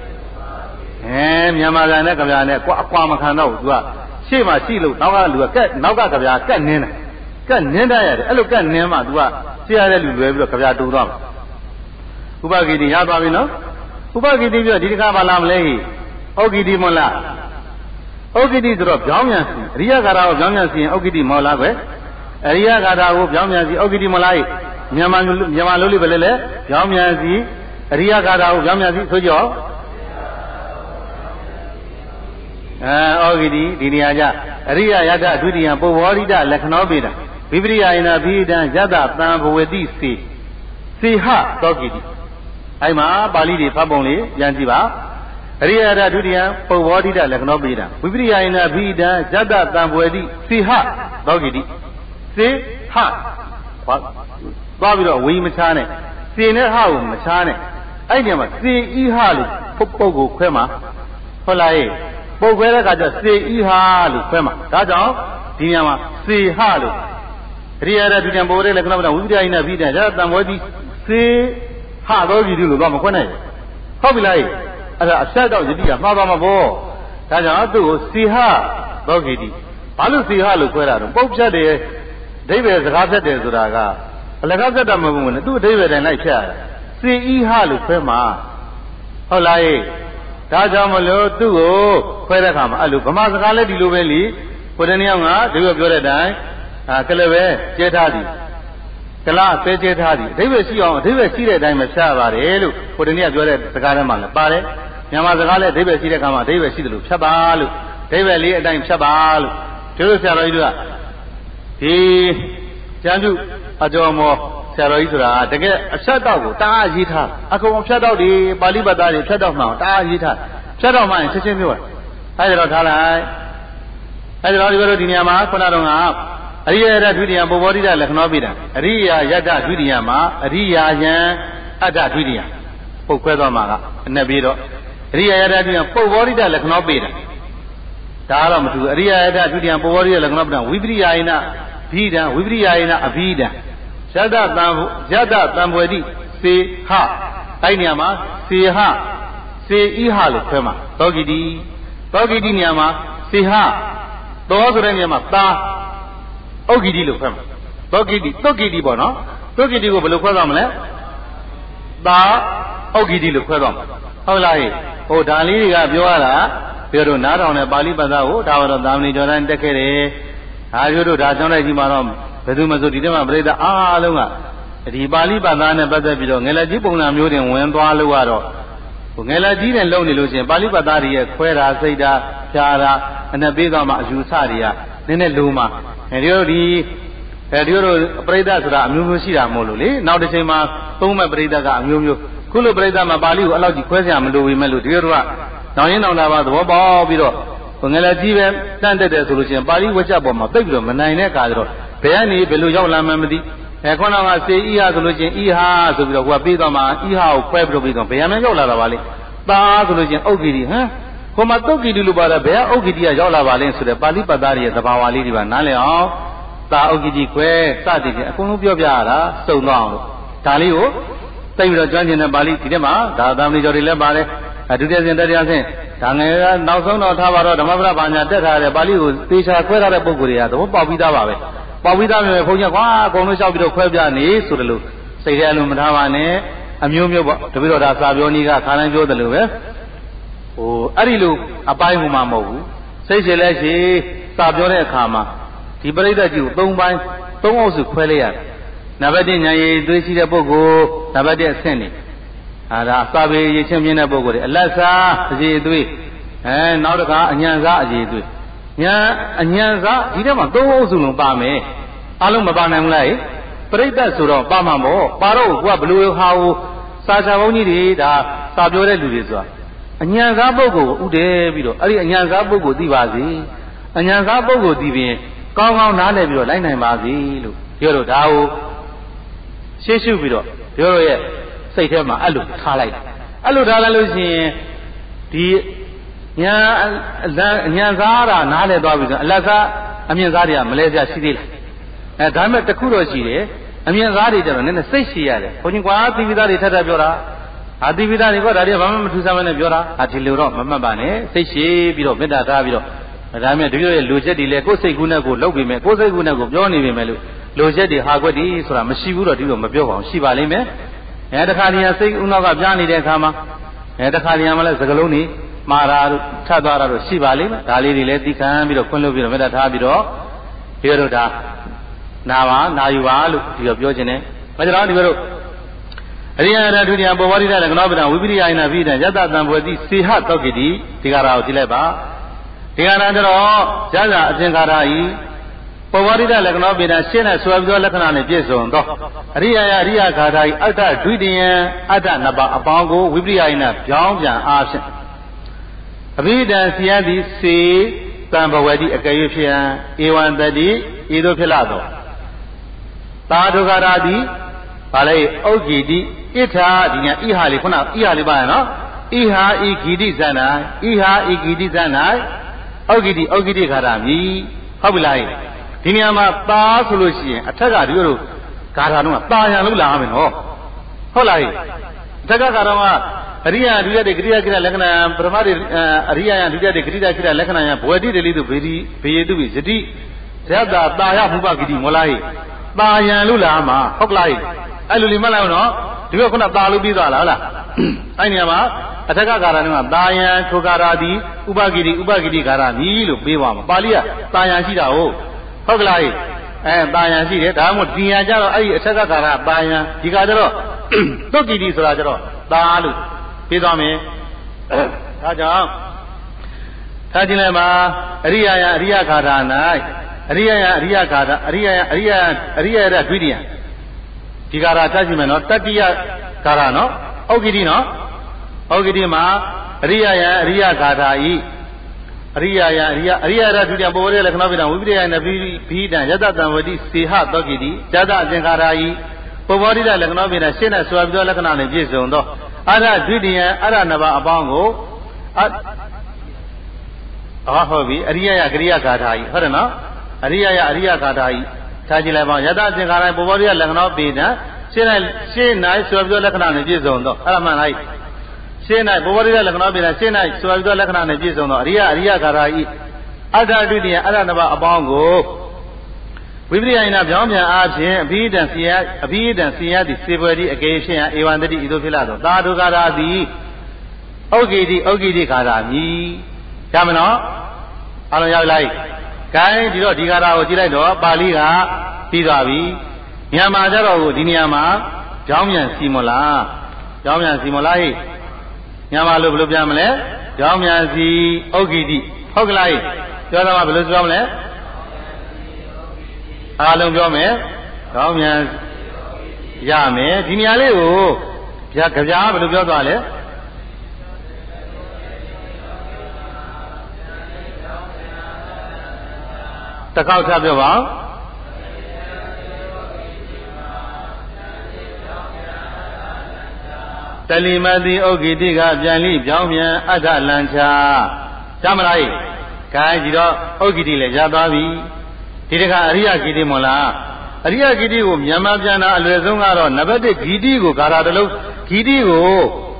[SPEAKER 1] မြန်မာကနဲ့ကြဗျာနဲ့အကွာမခံတော့ဘူး तू ကရှေ့မှာရှိလို့နောက်ကလူကနောက်ကကြဗျာကက်နင်းတယ်ကက်နင်းတတ်ရတယ်အဲ့လိုကက်နင်းမှ तू ကရှေ့ရတဲ့လူလွယ်ပြီးတော့ကြဗျာတူသွားမှာဥပဂိတိရသွားပြီနော်ဥပဂိတိပြီးတော့ဒီတစ်ခါမှလာမလဲဟိဩဂိတိမလားဩဂိတိဆိုတော့ပြောင်းပြန်စီအရိယဂါထာကိုပြောင်းပြန်စီရင်ဩဂိတိမောလားပဲအရိယဂါထာကိုပြောင်းပြန်စီဩဂိတိမလားဟိမြန်မာလိုလေးပဲလေပြောင်းပြန်စီအရိယဂါထာကိုပြောင်းပြန်စီဆိုကြောဩဂိတိဒီနေရာကြအရိယယတဒုတိယပုဗ္ဗောဓိတလက္ခဏောပေတံဝိပရိယယနာဘိဒံယတသံဘဝတိစေဟသောဂိတိအဲ့မှာပါဠိတွေဖတ်ပုံလေးပြန်ကြည့်ပါအရိယယတဒုတိယပုဗ္ဗောဓိတလက္ခဏောပေတံဝိပရိယယနာဘိဒံယတသံဘဝတိစေဟသောဂိတိစေဟသွားပြီးတော့ဝိမချားနဲ့စေနဲ့ဟကိုမချားနဲ့အဲ့ဒီမှာစေဤဟလို့ပုဂ္ဂိုလ်ခွဲမှာဟုတ်လားပုတ်ခွဲတဲ့အခါကျစေဤဟာလို့ခွဲမှာဒါကြောင့်ဒီညမှာစေဟလို့အရိယရဒုတိယဘောရဲလက္ခဏာဝိပရိယိနဘိဒံဇာတံဘောတိစေဟသောဂိတိလို့တော့မခွဲနိုင်ဘူးဟုတ်ပြီလားအဲ့ဒါအဆက်တော့ယတိကမှားသွားမှာပေါ့ဒါကြောင့်သူ့ကိုစေဟသောဂိတိဘာလို့စေဟလို့ခွဲတာတော့ပုတ်ဖြတ်တယ်အဓိပ္ပာယ်စကားဖြတ်တယ်ဆိုတာကအလကားဖြတ်တာမဟုတ်ဘူးလေသူ့အဓိပ္ပာယ်တိုင်းလိုက်ဖြတ်ရတယ်စေဤဟလို့ခွဲမှာဟုတ်လားဒါကြောင့်မလို့သူ့ကိုခွဲတဲ့အခါမှာအဲ့လိုဗမာစကားလည်းဒီလိုပဲလीကိုတနေ့ကဒီလိုပြောတဲ့အတိုင်းကလည်းပဲကျဲထားသည်ကလားဆဲကျဲထားသည်အဓိပ္ပာယ်ရှိအောင်အဓိပ္ပာယ်ရှိတဲ့အတိုင်းပဲဖြတ်ရပါတယ်လို့ကိုတနေ့ကပြောတဲ့စကားထဲမှာလည်းပါတယ်မြန်မာစကားလည်းအဓိပ္ပာယ်ရှိတဲ့အခါမှာအဓိပ္ပာယ်ရှိတယ်လို့ဖြတ်ပါလို့အဓိပ္ပာယ်လေးအတိုင်းဖြတ်ပါလို့ဒီလိုဆရာတော်ကြီးတို့ကဒီကျမ်းပြုအကျော်မောဆရာတော်ကြီးဆိုတာတကယ်အဖြတ်တော့ကိုတအားရေးထားအကုန်ဖြတ်တော့ဒီပါဠိဘာသာတွေဖြတ်တော့မှတအားရေးထားဖြတ်တော့မှချက်ချင်းပြောတယ်အဲ့ဒါတော့ထားလိုက်အဲ့ဒါတော့ဒီလိုဒီနေရာမှာခုနကတော့အရိယရဒုတိယပုဗ္ဗောဓိတလက္ခဏောပိတံအရိယယတဒုတိယမှာအရိယာယံအတ္တဒုတိယပုတ်ခွဲသွားမှာကအနက်ပြီးတော့အရိယယတဒုတိယပုဗ္ဗောဓိတလက္ခဏောပိတံဒါကတော့မတူအရိယယတဒုတိယပုဗ္ဗောဓိတလက္ခဏောပိတံဝိပရိယယနာဘိဒံဝိပရိယယနာအဘိဒံယတသံဘွယ်တိစေဟအဲ့နေရာမှာစေဟစေဤဟလို့ခွဲမှာသောဂိတိနေရာမှာစေဟသောဆိုတဲ့နေရာမှာသာဩဂိတိလို့ခွဲမှာသုတ်ဂိတိပေါ့နော်သုတ်ဂိတိကိုဘယ်လိုခွဲသွားမလဲသာဩဂိတိလို့ခွဲသွားမှာဟုတ်လားဟိုဒါလေးတွေကပြောရတာပြောတော့နားထောင်တဲ့ပါဠိဘာသာကိုဒါတော့သာမဏေကျော်တိုင်းတက်ခဲ့တယ်ဒါပြောတော့ဒါကြောင့်လည်းဒီမှာတော့ဘယ်သူမှဆိုဒီထဲမှာပြိဿအားလုံးကဒီပါဠိဘာသာနဲ့ပတ်သက်ပြီးတော့ငယ်လက်ကြီးပုံစံမျိုးတင်ဝင်သွားလို့ကတော့ငယ်လက်ကြီးနဲ့လုံနေလို့ရှိရင်ပါဠိဘာသာတွေရဲ့ခွဲတာစိတ်တာဖြာတာအနဲ့ပေးသွားမှအယူဆတွေကနည်းနည်းလိုမှဒီလိုပြိဿဆိုတာအမျိုးမျိုးရှိတာမဟုတ်လို့လေနောက်တစ်ချိန်မှာသုံးမဲ့ပြိဿကအမျိုးမျိုးခုလိုပြိဿမှာပါဠိကိုအဲ့လောက်ကြီးခွဲစရာမလိုပေမဲ့လို့ဒီလိုကနောင်ရင်နောင်လာပါသဘောပေါက်ပြီးတော့ငယ်လက်ကြီးပဲတန့်တက်တယ်ဆိုလို့ရှိရင်ပါဠိဝကျပေါ်မှာပြိတ်ပြီးတော့မနိုင်တဲ့အခါကျတော့ဘယ်ကနေဘယ်လိုရောက်လာမှန်းမသိခုနကစေဤဟာဆိုလို့ချင်းဤဟာဆိုပြီးတော့ကိုကပြီးသွားမှာဤဟာကိုခွဲပြီးတော့ပြီးတော့ဘယ်မှရောက်လာတာပါလေသာဆိုလို့ချင်းဥက္ကိတိဟိုမှာသုတ်ကိတိလို့ပါတယ်ဘယ်ဥက္ကိတိကရောက်လာပါလဲဆိုတဲ့ပါဠိပတ်သားရဲ့သဘာဝလေးတွေပါနားလည်အောင်သာဥက္ကိတိခွဲစသည်ဖြင့်အကုန်လုံးပြောပြရတာစုံသွားအောင်လို့ဒါလေးကိုသိပြီးတော့ကျွမ်းကျင်တဲ့ပါဠိဒီထဲမှာဒါသာမဏေကျော်တွေလည်းပါတယ်ဒုတိယဆင့်တတိယဆင့်ဒါငယ်ကနောက်ဆုံးတော့ထားပါတော့ဓမ္မပဒဘာညာတက်ထားတဲ့ပါဠိကိုသေချာခွဲထားတဲ့ပုဂ္ဂိုလ်တွေကသဘောပေါက်ပြီးသားပါပဲပေါက်ပြီးသားမျိုးပဲဘုန်းကြီးကွာအကုန်လုံးလျှောက်ပြီးတော့ခွဲပြနေဆိုတယ်လို့စိတ်ထဲလုံးမထားပါနဲ့အမျိုးမျိုးပေါ့တပည့်တော်ဒါစာပြောနည်းကခါတိုင်းပြောတယ်လို့ပဲအဲ့ဒီလိုအပိုင်းဟိုမှာမဟုတ်ဘူးစိတ်ရှည်လဲရှည်စာပြောတဲ့အခါမှာဒီပရိသတ်ကြီးကို၃ပိုင်း၃အုပ်စုခွဲလိုက်ရတယ်နံပါတ်1ဉာဏ်ရည်သွေးရှိတဲ့ပုဂ္ဂိုလ်နံပါတ်1အဆင့်နေဒါစာပေရည်ချင်းပြင်းတဲ့ပုဂ္ဂိုလ်တွေအလတ်စားအရည်သွေးနောက်တစ်ခါအညံစားအရည်သွေးအညံစားဒီထဲမှာ၃အုပ်စုလုံးပါမယ်အားလုံးမပါနိုင်ဘူးလားပြိဿဆိုတော့ပါမှာပေါ့ပါတော့ကိုကဘလူဟာကိုစာချဘုန်းကြီးတွေဒါစာပြောတဲ့လူတွေဆိုတာအញ្ញံစားပုဂ္ဂိုလ်ကိုဥတည်ပြီးတော့အဲ့ဒီအញ្ញံစားပုဂ္ဂိုလ်သိပါစေအញ្ញံစားပုဂ္ဂိုလ်သိပြီးကောင်းကောင်းနားလည်ပြီးတော့လိုက်နိုင်ပါစေလို့ပြောတော့ဒါကိုရှေ့ရှုပြီးတော့ပြောတော့ရဲ့စိတ်ထဲမှာအဲ့လိုထားလိုက်အဲ့လိုထားလိုက်လို့ရှိရင်ဒီညာအញ្ញံစားတာနားလည်သွားပြီဆိုအလတ်စားအမြင့်စားတွေကမလဲကြရှိသေးလားဒါမဲ့တခုတော့ရှိတယ်အမြင့်စားတွေကျတော့နည်းနည်းစိတ်ရှိရတယ်ဘုန်းကြီးကွာသီပိသားတွေထပ်ထပ်ပြောတာသီပိသားတွေကဒါတွေဘာမှမထူးဆန်းမနဲ့ပြောတာဒီလိုတော့မမှတ်ပါနဲ့စိတ်ရှိပြီးတော့မေတ္တာထားပြီးတော့ဒါမဲ့ဒီလိုရဲ့လိုချက်တွေလည်းကိုယ်စိတ်ကူးနဲ့ကိုယ်လုပ်ပြီးမယ်ကိုယ်စိတ်ကူးနဲ့ကိုပြောနေပြီမယ်လို့လိုချက်တွေဟာကွက်ဒီဆိုတာမရှိဘူးတော့ဒီလိုမပြောပါဘူးရှိပါလိမ့်မယ်တခါတည်းစိတ်ဦးနောက်ကပြားနေတဲ့အခါမှာတခါတည်းမှလည်းစကလုံးတွေမှားတာတို့ထပ်သွားတာတို့ရှိပါလိမ့်မယ်ဒါလေးတွေလည်းသိခံပြီးတော့ခွင့်လို့ပြီးတော့မေတ္တာထားပြီးတော့ဒီလိုဒါနာပါနာယူပါလို့ဒီလိုပြောခြင်းနဲ့မကြတော့ဒီလိုအရိယရဒုတိယဘောဝရိဒလက္ခဏောပဒဝိပရိယနာပိဒယတတံဘဝတိစေဟတောကိတိဒီကာရာကိုကြည့်လိုက်ပါဒီကာရာကျတော့ဇာဇာအသင်္ကာရဤဘောဝရိဒလက္ခဏောပိဒရှင်းတဲ့ဆွဲပြီးတော့လက္ခဏာနဲ့ပြည့်စုံသောအရိယယအရိယခါထာဤအတ္တဒုတိယအတ္တနှစ်ပါးအပေါင်းကိုဝိပရိယနာပြောင်းပြန်အားဖြင့်အဘိဓမ္စီယတိစေတံဘဝတိအကရွဖြစ်ရန်ဧဝံတတိဤသို့ဖြစ်လာသောသာဒုက္ခရာတိဘာလဲဩဂီတိဣထာဒီညာဣဟာလေးခုနဣဟာလေးပါရနော်ဣဟာဤဂီတိဇဏဣဟာဤဂီတိဇဏဩဂီတိခါရမြည်ဟုတ်ပြီလားဒီနေရာမှာသာဆိုလို့ရှိရင်အထက်ကဒီလိုဂါထာတော့တာရံလို့လာမယ်နော်ဟုတ်လားအထက်ကဂါထာကအရိယာဒုရတေဂရိယကိရလက္ခဏာပရမတိအရိယာယဒုရတေဂရိယကိရလက္ခဏာယဘဝတိတလိတုဘေယေတုပိဇတိဇယတာတာယဘုပဂိတိမောလားတာယံလို့လာမှာဟုတ်လားအဲ့လိုလီမှတ်လိုက်နော်ဒီကခုနတာလို့ပြီးသွားလားဟုတ်လားအဲ့နေရာမှာအထက်ကဂါရနဲ့ကတာယံထိုဂါရတိဥပဂိတိဂါရမြည်လို့ပေးပါမှာပါဠိကတာယံရှိတာဟုတ်ကလားတာယံရှိတယ်ဒါမှမဟုတ်ဒီညာကြတော့အဲ့ဒီအထက်ကဂါရတာယံဒီကကြတော့သုတ်ဂိတိဆိုတာကြတော့တာလို့ပြီးသွားမယ်ဒါကြောင့်ထားခြင်းလည်းမှာအရိယာယအရိယဂါထာ၌အရိယာယအရိယဂါထာအရိယာယရဒွိတိယဒီဂါထာထားခြင်းမယ်နော်တတိယဂါထာနော်ဩဂိတိနော်ဩဂိတိမှာအရိယာယအရိယဂါထာဤအရိယာယအရိယရဒွိတိယဘောဝရလက္ခဏာပိတံဝိပရိယနာဘိဒံယတတံဝတိစေဟသောကိတိဇာတအသင်္ခါရာဤဘောဝရိဒလက္ခဏာပိတံရှင်းတဲ့ဆွာပြီးသောလက္ခဏာနဲ့ပြည့်စုံသောအရဒွိတိယအရနှစ်ပါးအပေါင်းကိုဟုတ်ပြီအရိယယဂရိယဂါထာဤဟုတ်တယ်နော်အရိယယအရိယဂါထာဤထားကြည့်လိုက်ပါယတသင်္ခါရဘောဝရိယလက္ခဏာပိတံရှင်း၌ဆွာပြီးသောလက္ခဏာနဲ့ပြည့်စုံသောအဲ့ဒါမှန်လိုက်ရှင်း၌ဘောဝရိယလက္ခဏာပိတံရှင်း၌ဆွာပြီးသောလက္ခဏာနဲ့ပြည့်စုံသောအရိယဂါထာဤအတ္တဒုတိယအရနှစ်ပါးအပေါင်းကိုဝိပရိယနာပြောင်းပြန်အားဖြင့်အဘိဓမ္စီယတိစေပွဲတိအကေဖြစ်ရန်ဧဝံတတိဤသို့ဖြစ်လာသောသာဓုကာရာတိဩဂိတိခါရမြည်ရမနော်အားလုံးရောက်လိုက်ဂိုင်းဒီတော့ဒီခါရကိုကြည့်လိုက်တော့ပါဠိကပြီးသွားပြီမြန်မာကြတော့ကိုဒီနေရာမှာပြောင်းပြန်စီမလားမြန်မာလို့ဘယ်လိုပြန်မလဲပြောင်းပြန်စီဩဂိတိဟုတ်ကလားပြောတော့ဘယ်လိုပြောမလဲအားလုံးပြောမယ်ကောင်းမြန်ရမယ်ဒီနေရာလေးကိုကြပြားဘယ်လိုပြောသွားလဲတစ်ခေါက်ထပ်ပြောပါတလီမတိဩဂိတိကပြန်လိပြောင်းပြန်အဋ္ဌလန်ချာကြမလားခိုင်းကြည့်တော့ဩဂိတိလည်းရသွားပြီဒီတခါအရိယဂီတိမို့လားအရိယဂီတိကိုမြန်မာပြန်တာအလွယ်ဆုံးကတော့နံပါတ်1ဂီတိကိုဂါထာတစ်လုံးဂီတိကို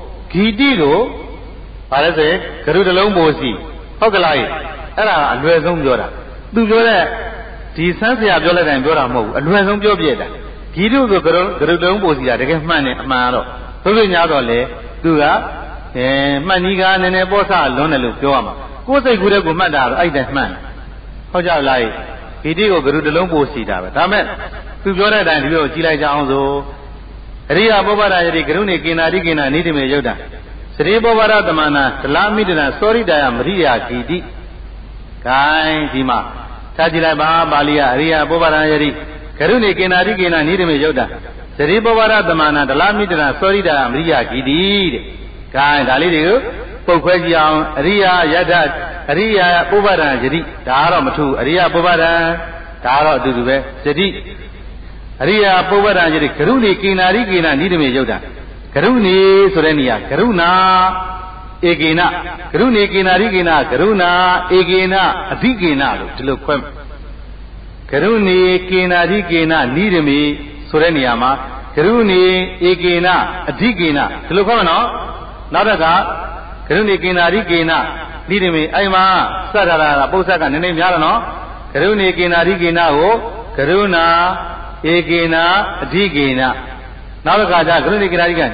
[SPEAKER 1] ဘာလဲဆိုရင်ဂရုတစ်လုံးပို့စီဟုတ်ကလားအဲ့ဒါအလွယ်ဆုံးပြောတာသူပြောတဲ့ဒီဆန်းဆရာပြောလိုက်တိုင်းပြောတာမဟုတ်ဘူးအလွယ်ဆုံးပြောပြတာဂီတိကိုဂရုတစ်လုံးပို့စီတာတကယ်မှန်တယ်အမှန်တော့သို့ဖြစ်ညာတော့လေသူကမှန်ကြီးကနည်းနည်းပေါ့ဆလွန်းတယ်လို့ပြောရမှာကိုယ်စိတ်ကူးတဲ့ကိုမှတ်တာတော့အဲ့တိုင်းမှန်ဟုတ်ကြလားဂီတိကိုဂရုတစ်လုံးပို့စီတာပဲဒါမဲ့သူပြောတဲ့အတိုင်းဒီလိုကြည်လိုက်ကြအောင်ဆိုအရိယပုဗ္ဗရာယတိဂရုနေကိနာတိကိနာနိတိမေယုတ်တာစရိပုဗ္ဗရာသမဏဒလမိတနာသောရိတယမရိယာဂီတိဂိုင်းဒီမှာထားကြည့်လိုက်ပါပါဠိယအရိယပုဗ္ဗရာယတိဂ Karuni Kenari Kena Nidimi Yoda, Seribovara Damana, the Lamitra, Sorida, Maria Gidi, Kai Dalidu, Poquajian, Ria Yada, Ria Povara, Jedi, Tara Matu, Ria Povara, Tara Dube, Jedi, Ria Povara, Jedi, Karuni Kenari Kena Nidimi Yoda, Karuni Sorenia, Karuna. Egena, Karuni Kenari Kena, Karuna, Egena, Adigena, to look quem. Karuni Kenari Kena, Nidimi, Sureniama, Karuni Egena, Adigena, to look on, Nadaga, Karuni Kenari Kena, Nidimi, Aima, Sadara, Posaka, and name Yarano, Karuni Kenari Kena, Karuna, Egena, Adigena. Now the Gaja, Karuni Kenari,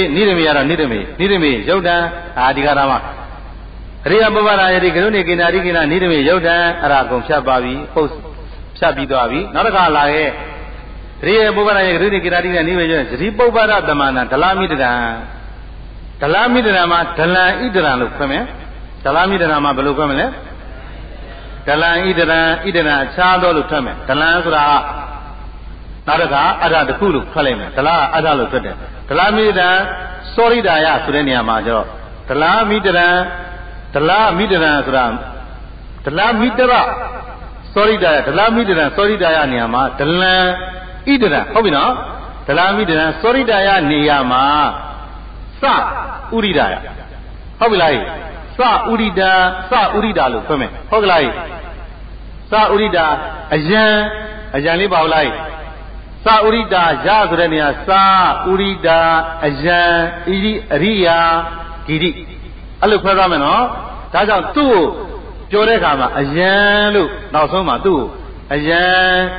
[SPEAKER 1] Nidimi, Yoda, Adigarama. Ria Bavara, Karuni Kenari, Nidimi, Yoda, Aragom Shabavi, Post Shabidavi, not a gala. Ria Bavara, Karuni Kenari, Nidimi, Ribovara, Damana, Talamidra, Talamidrama, Tala Idra, look from here, Talamidrama, Belukamele, Tala Idra, Chado Lutame, Talasura. Nadaga, Ada the Kulu, Kalem, Tala Adalu, Talamida, Soridaya, Surenia Majo, Talamidra, Suram, Talamidra, Soridaya, Talamidra, Soridaya Niama, Tala Idra, Hobina, Talamidra, Soridaya Niyama, Sa Uridaya, Hobilai, Sa Uridalu, Feme, Hoglai, Sa Urida, Ajani Baulai. Sa Urida, Jazrenia, Sa Urida, Ajan, Ria, Gidi. Aluparamano, Taja, two, Jorekama, Ajan, look, now Soma, two, Ajan,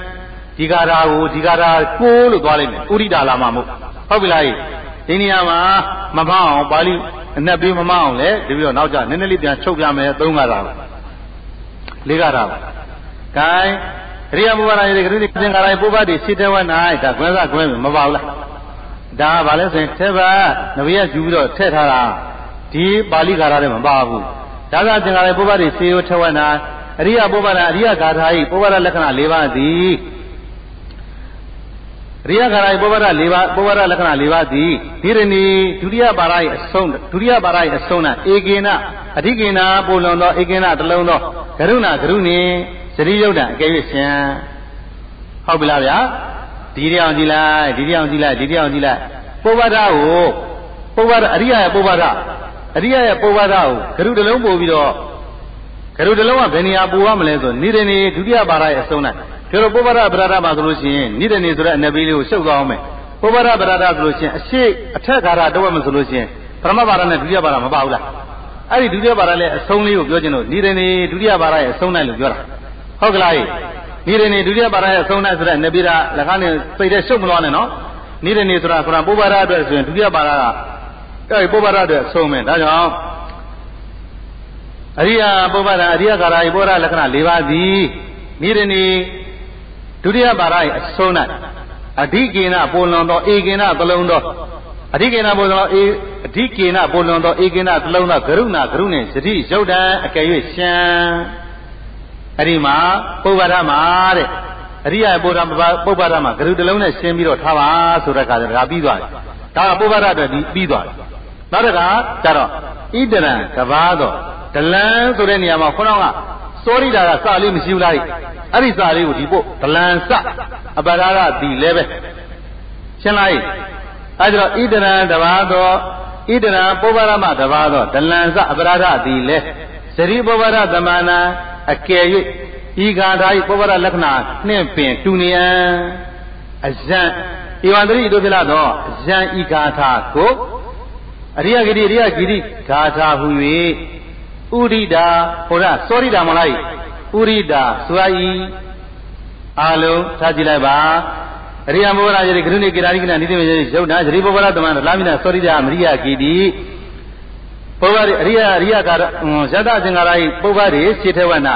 [SPEAKER 1] Digara, Cool, Balin, Urida Lamamu, Hobilai, Iniama, Mamma, Bali, and Nabi Mamma, the real Naja, Neneli, and Chogame, Dungara, Ligara, Kai. Ria Buvara, I Buvadi, sit one night, that was a grim Mavala. Da Valence, Teva, Navia Judo, Tetara, T. Baligara, Babu. Dada Jingara Buvadi, see you Tawana, Ria Buvara, Ria Garai, Buvara Lakana, Leva, the Ria Garai, Buvara Lakana, Leva, the Hirani, Turia Barai, a sona, Egena, Adigena, Bolono, Egena, Talono, Karuna, Karuni. Yoda gave it. How Bilavia? Didia Dila, Povada, Aria Povada, Karudalombo Vido, Karudaloma, Benia Buamalezo, Nidani, Dudia Barai, Sona, Kerobovara Brada Solution, Nidani, Nabilu, Shogame, Povara Brada Solution, she attack our Doma Solution, Pramabara and Dudia Baramabala. I Dudia Barale, Sony of Yojino, Nidani, Dudia Barai, Sona Lugura. Hoglai, Nidani, Dudia Baraya, Sona, Nabira, Lagani, Payde Shumano, Nidani, Bubara, Dudia Bara, Bubara, Soman, Aria, Bubara, Aria Garai, Bora, Lagana, Livadi, Nidani, Dudia Barai, Sona, Adigina, Bolondo, Egina, Bolondo, Adigina, Bolondo, Egina, Lona, Karuna, Karuni, City, Joda, Akayushan. Arima, Povarama, Ria Povarama, Garudalona, Semiro, Tava, Suraka, Rabidwa, Tava Povara, Bidwa, Naraga, Taro, Idana, Cavado, the land Sureniama, Fonanga, Sorida, Salim, Silai, Arisali, Udipo, the land Sa, Abadara, the Leve, Shanai, Adra, Idana, Davado, Idana, Povarama, Davado, the land Sa, Abadara, the Le, Seribovara, Damana. Akay, Igadai, Povara Lakna, Nempin, Tunia, Azan, Ivandri Dovilado, Zan Igata, Ko, Ria Gidi, Kata Hui, Urida, Ora, Sorida Malai, Urida, Suai, Alo, Tajilaba, Ria Mora, Gruni Giragina, Jonas, Ribovara, Lamina, Sorida, Ria Gidi. Ria Zada Zingarai, Bovari, Sitawana.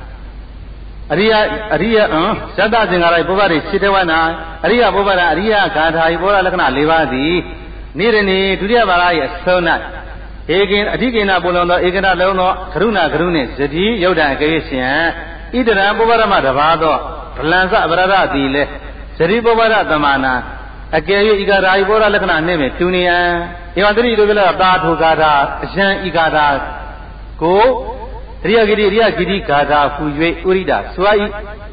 [SPEAKER 1] Ria Zada Zingarai, Bovari, Sitawana, Ria Bovara, Ria Gata, Ibora Lakana, Levadi, Nirani, Tudia Barai, Sona, Again, Adigina Bolono, Egana Lono, Karuna, Zedi, Yoda, Gaysian, Idana, Bovarama, Davado, Lanza, Brada, Dile, Sari Bovara Tamana, a gay Igara Ibora Lakana name, Tunia, Yadri Rivilla Batu Gada, Jean Igada, Go, Ria Gidi Gada, Fujwe Urida, Swai,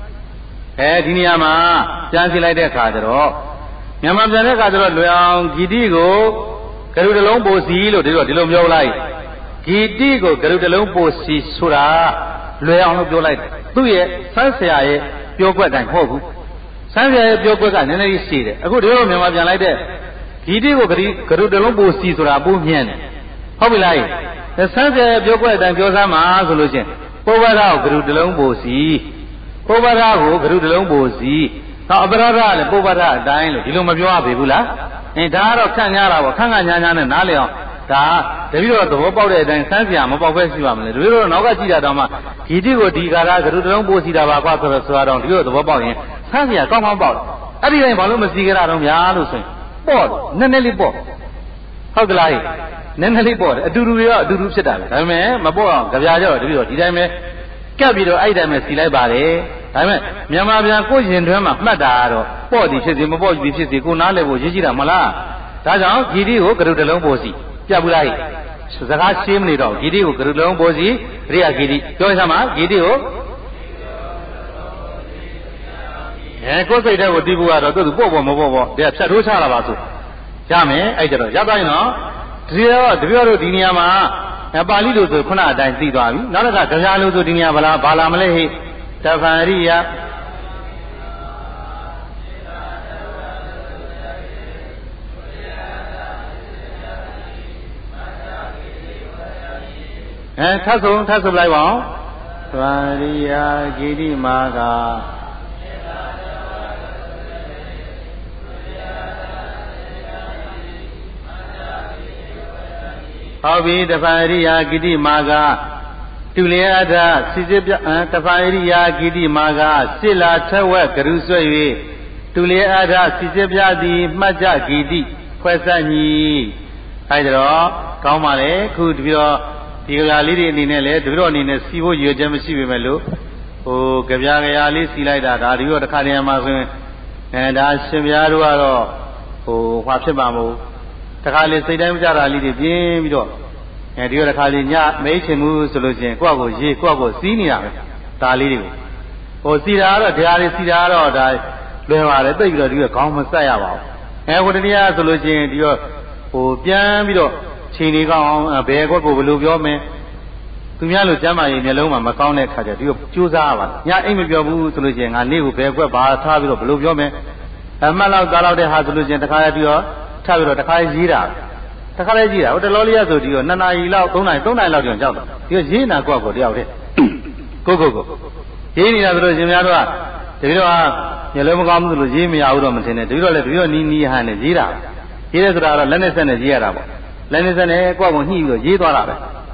[SPEAKER 1] Diniama, Jansi like the Cadro, Yamazana Cadro, Gidigo, Carudalombo Zilo, Dilom Light, Gidigo, Carudalombo Si Sura, Leon Light, 2 years, Sansia, Yoga and Hogu. Sansia, Yoga and any seed. A good hero, Yamajan like that. Gidigo, Carudalombo Si Sura, Boom. How will I? The Sansia, Yoga and Yosama solution. Povara, Carudalombo Si. Povara, Carudalombo Si. Now, Abrara and Povara, dying, Ilumabua, Bibula. And Dara Kanyara, Kangana and Alio, Da, the video of the Wopau and Sansia, Mopau, the video of Nogajida Dama, Kidigo Digara, Rudolombo Sida, Suadon, the Wopau, Sansia, come about. Everything Paloma Sigara on Yalusin. Board, Nanelli Board. How the lie? Nanelli Board, a Duru Sedan. I mean, Mabo, Gavajo, the video, did I mean? Capito, I am a Silabare. I mean, Yamabian Cosin Drama, Madaro, Body, says the Mabo, which is the Kunale, Jira Mala. That's all, Gidio, Carudalombosi, Jabulai. So the last same little, Gidio, Carudalombosi, Ria Gidi, Joisama, Gidio. And go say that would do out of the Bobo, they have said Rosalavasu. Jame, I don't know, Yabaino, Trio, the Vero Diniama, Abalido to Kuna, and Tidavi, not a Gazalo to Diniabala, Balamale, Tavaria. And Tasso Laiwan, Tavaria, Gidi Maga. How be the Faria Gidi Maga, Tuliada, Sizibia, Tafaria Gidi Maga, Silla Tawa, Caruso, Tuliada, Sizibia, the Maja Gidi, Quesani, Hydro, Kamale, could be a Lady in Nele, Duron in a Sivo, you Jamasi Melo, O Gaviaga, Lisi like that, are you the Kadiamazin, and Ashimiaruaro, O Wapsabamo. Takali say them Jara Lidi Jim, and you are calling ya, Mason Moose solution, Quago, Quago, Senior, Tali. O Sira, Diari Sira, or die, Leva, the you come Saya. And what any other solution, you O Piamido, Chini Gong, a bear, what will you your man? Tumialo Jama in Yeloma, Macone, you choose our. Ya, aim your mood solution, and live bear, Tavi, below your man. And Malau Gala de has solution, the Kaya. Tablo, the Kaizira. The Kaizira, what the Lolia do you? Nana, you love, don't I love your job? You Zina go out there. Go. Jimmy, I will Jimmy. The video are Yellow to Jimmy out of Montana. Do you let you need hand a Zira? Here is Lennis and a Zira. Lennis and a Quago, he will Jidora.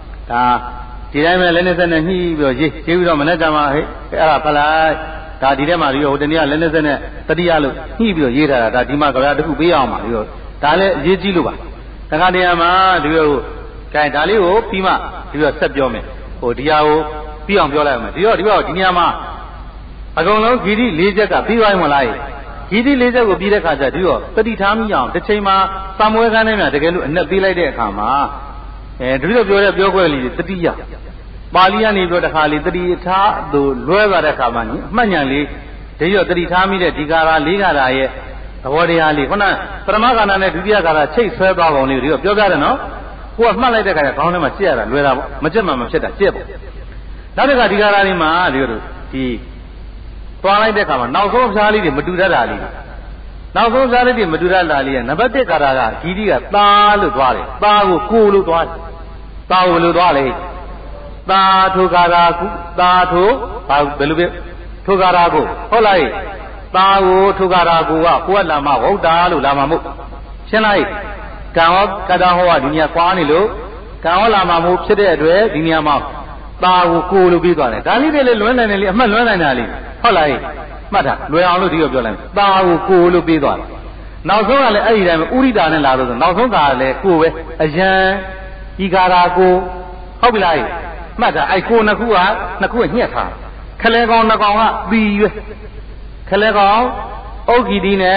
[SPEAKER 1] Did I mean Lennis and he will give them Manajama, Arapala, Tadidema, you, the near Lennis and a Tadialu, he will Jira, that Dimagara to be on. Dale Jiluba. Takadiama, do Kaidalio, Pima, you accept your man. O Diao, Pion Viola, Dio, Diniama. I don't know, Gidi, Leja, Piwa Malai. Gidi Leja will be the Kaja Dio, 30 times young, the Chema, somewhere Ganema, the Gelu, and the Bila de Kama. And Rio Biogoli, the Dia. Baliani wrote a Hali, the Dita, the Lueva de Cabani, Manali, the Yo, the Ditami, the Digara, Liga. What Ali, when I Pramagana and Viaga chase her dog only of Yogarano, who was not like the Kauna Sierra, where Majama said a table. That is a Digarima, the Twilight de Kama, now so Sali, Madura Ali. Now so Sali, Madura Ali, and Nabate Karaga, Gidia, Talu Dwali, Talu Kulu Dwali, Taulu Dwali, Tatu Garaku, Tatu, Belube, Tugarago, Holai. Tao Tugaragu, Lama, Odalu, Lamamu. Shanai, Kao, Kadahoa, Dinia Quanilo, Kao Lamamu, Sede, Diniama, Tao Kulu Bidone. Dali, Malanali, Holai, Mata, Luano Dio Jolan, Tao Kulu Bidone. Now so I am Uridan and Lado, now so Gale, Kue, Ajan, Igarago, how will I? Mata, I call Nakua, Nakua Niata, Kalegon Nagonga, be Kalegon,
[SPEAKER 2] Ogidine,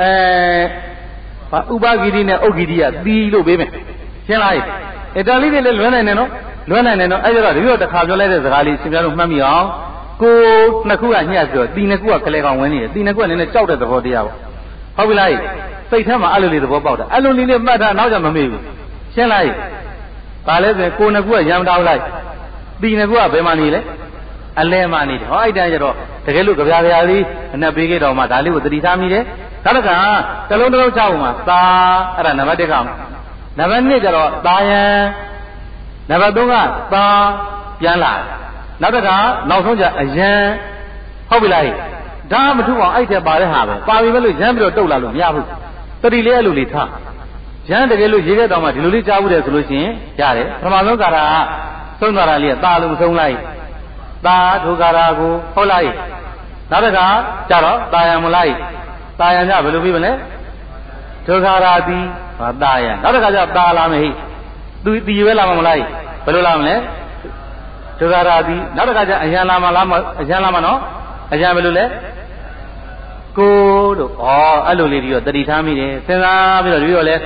[SPEAKER 2] Ubagidine, Ogidia, the Lubime. Shall I? It a little Luna, I don't the cargo letters, Rally, Signal Mammy. Go Nakua Niago, Dinakua Kalega Winnie, Dinakua in a chow at the Vodia. How will I say him a little about it? I don't need matter now than me. Shall I? Palace, Konagua, Yam down like Dinagua, Bemanile, and Lemani. I died off. Take a look of Yali and a brigade of Matali with the Ditamide. Talaka, Talono Chauma, Star, and never come. Never need a Diane, never do that, Star, Yala. Nadaga, Nausoja, a yen, how will I? Damn to I tell by the habit. Pavivel Jambro Tola, Yahu, Tadilea Lulita. Jan the Gelu Jigadama, Lulita with a solution, Yare, from Alogara, Sonaralia, Talum Sonlai, Da Tugarago, Holai, Nadaga, Jaro, Diamolai, Diana Veluvivene, Tugaradi, Diana, Nadaga Dalame, do the Yuelamolai, Pelulamne. Tugaradi, Nadaga, Ajalamano, Ajamilule, good, or Alulio, the Ditami, Sena, Violet,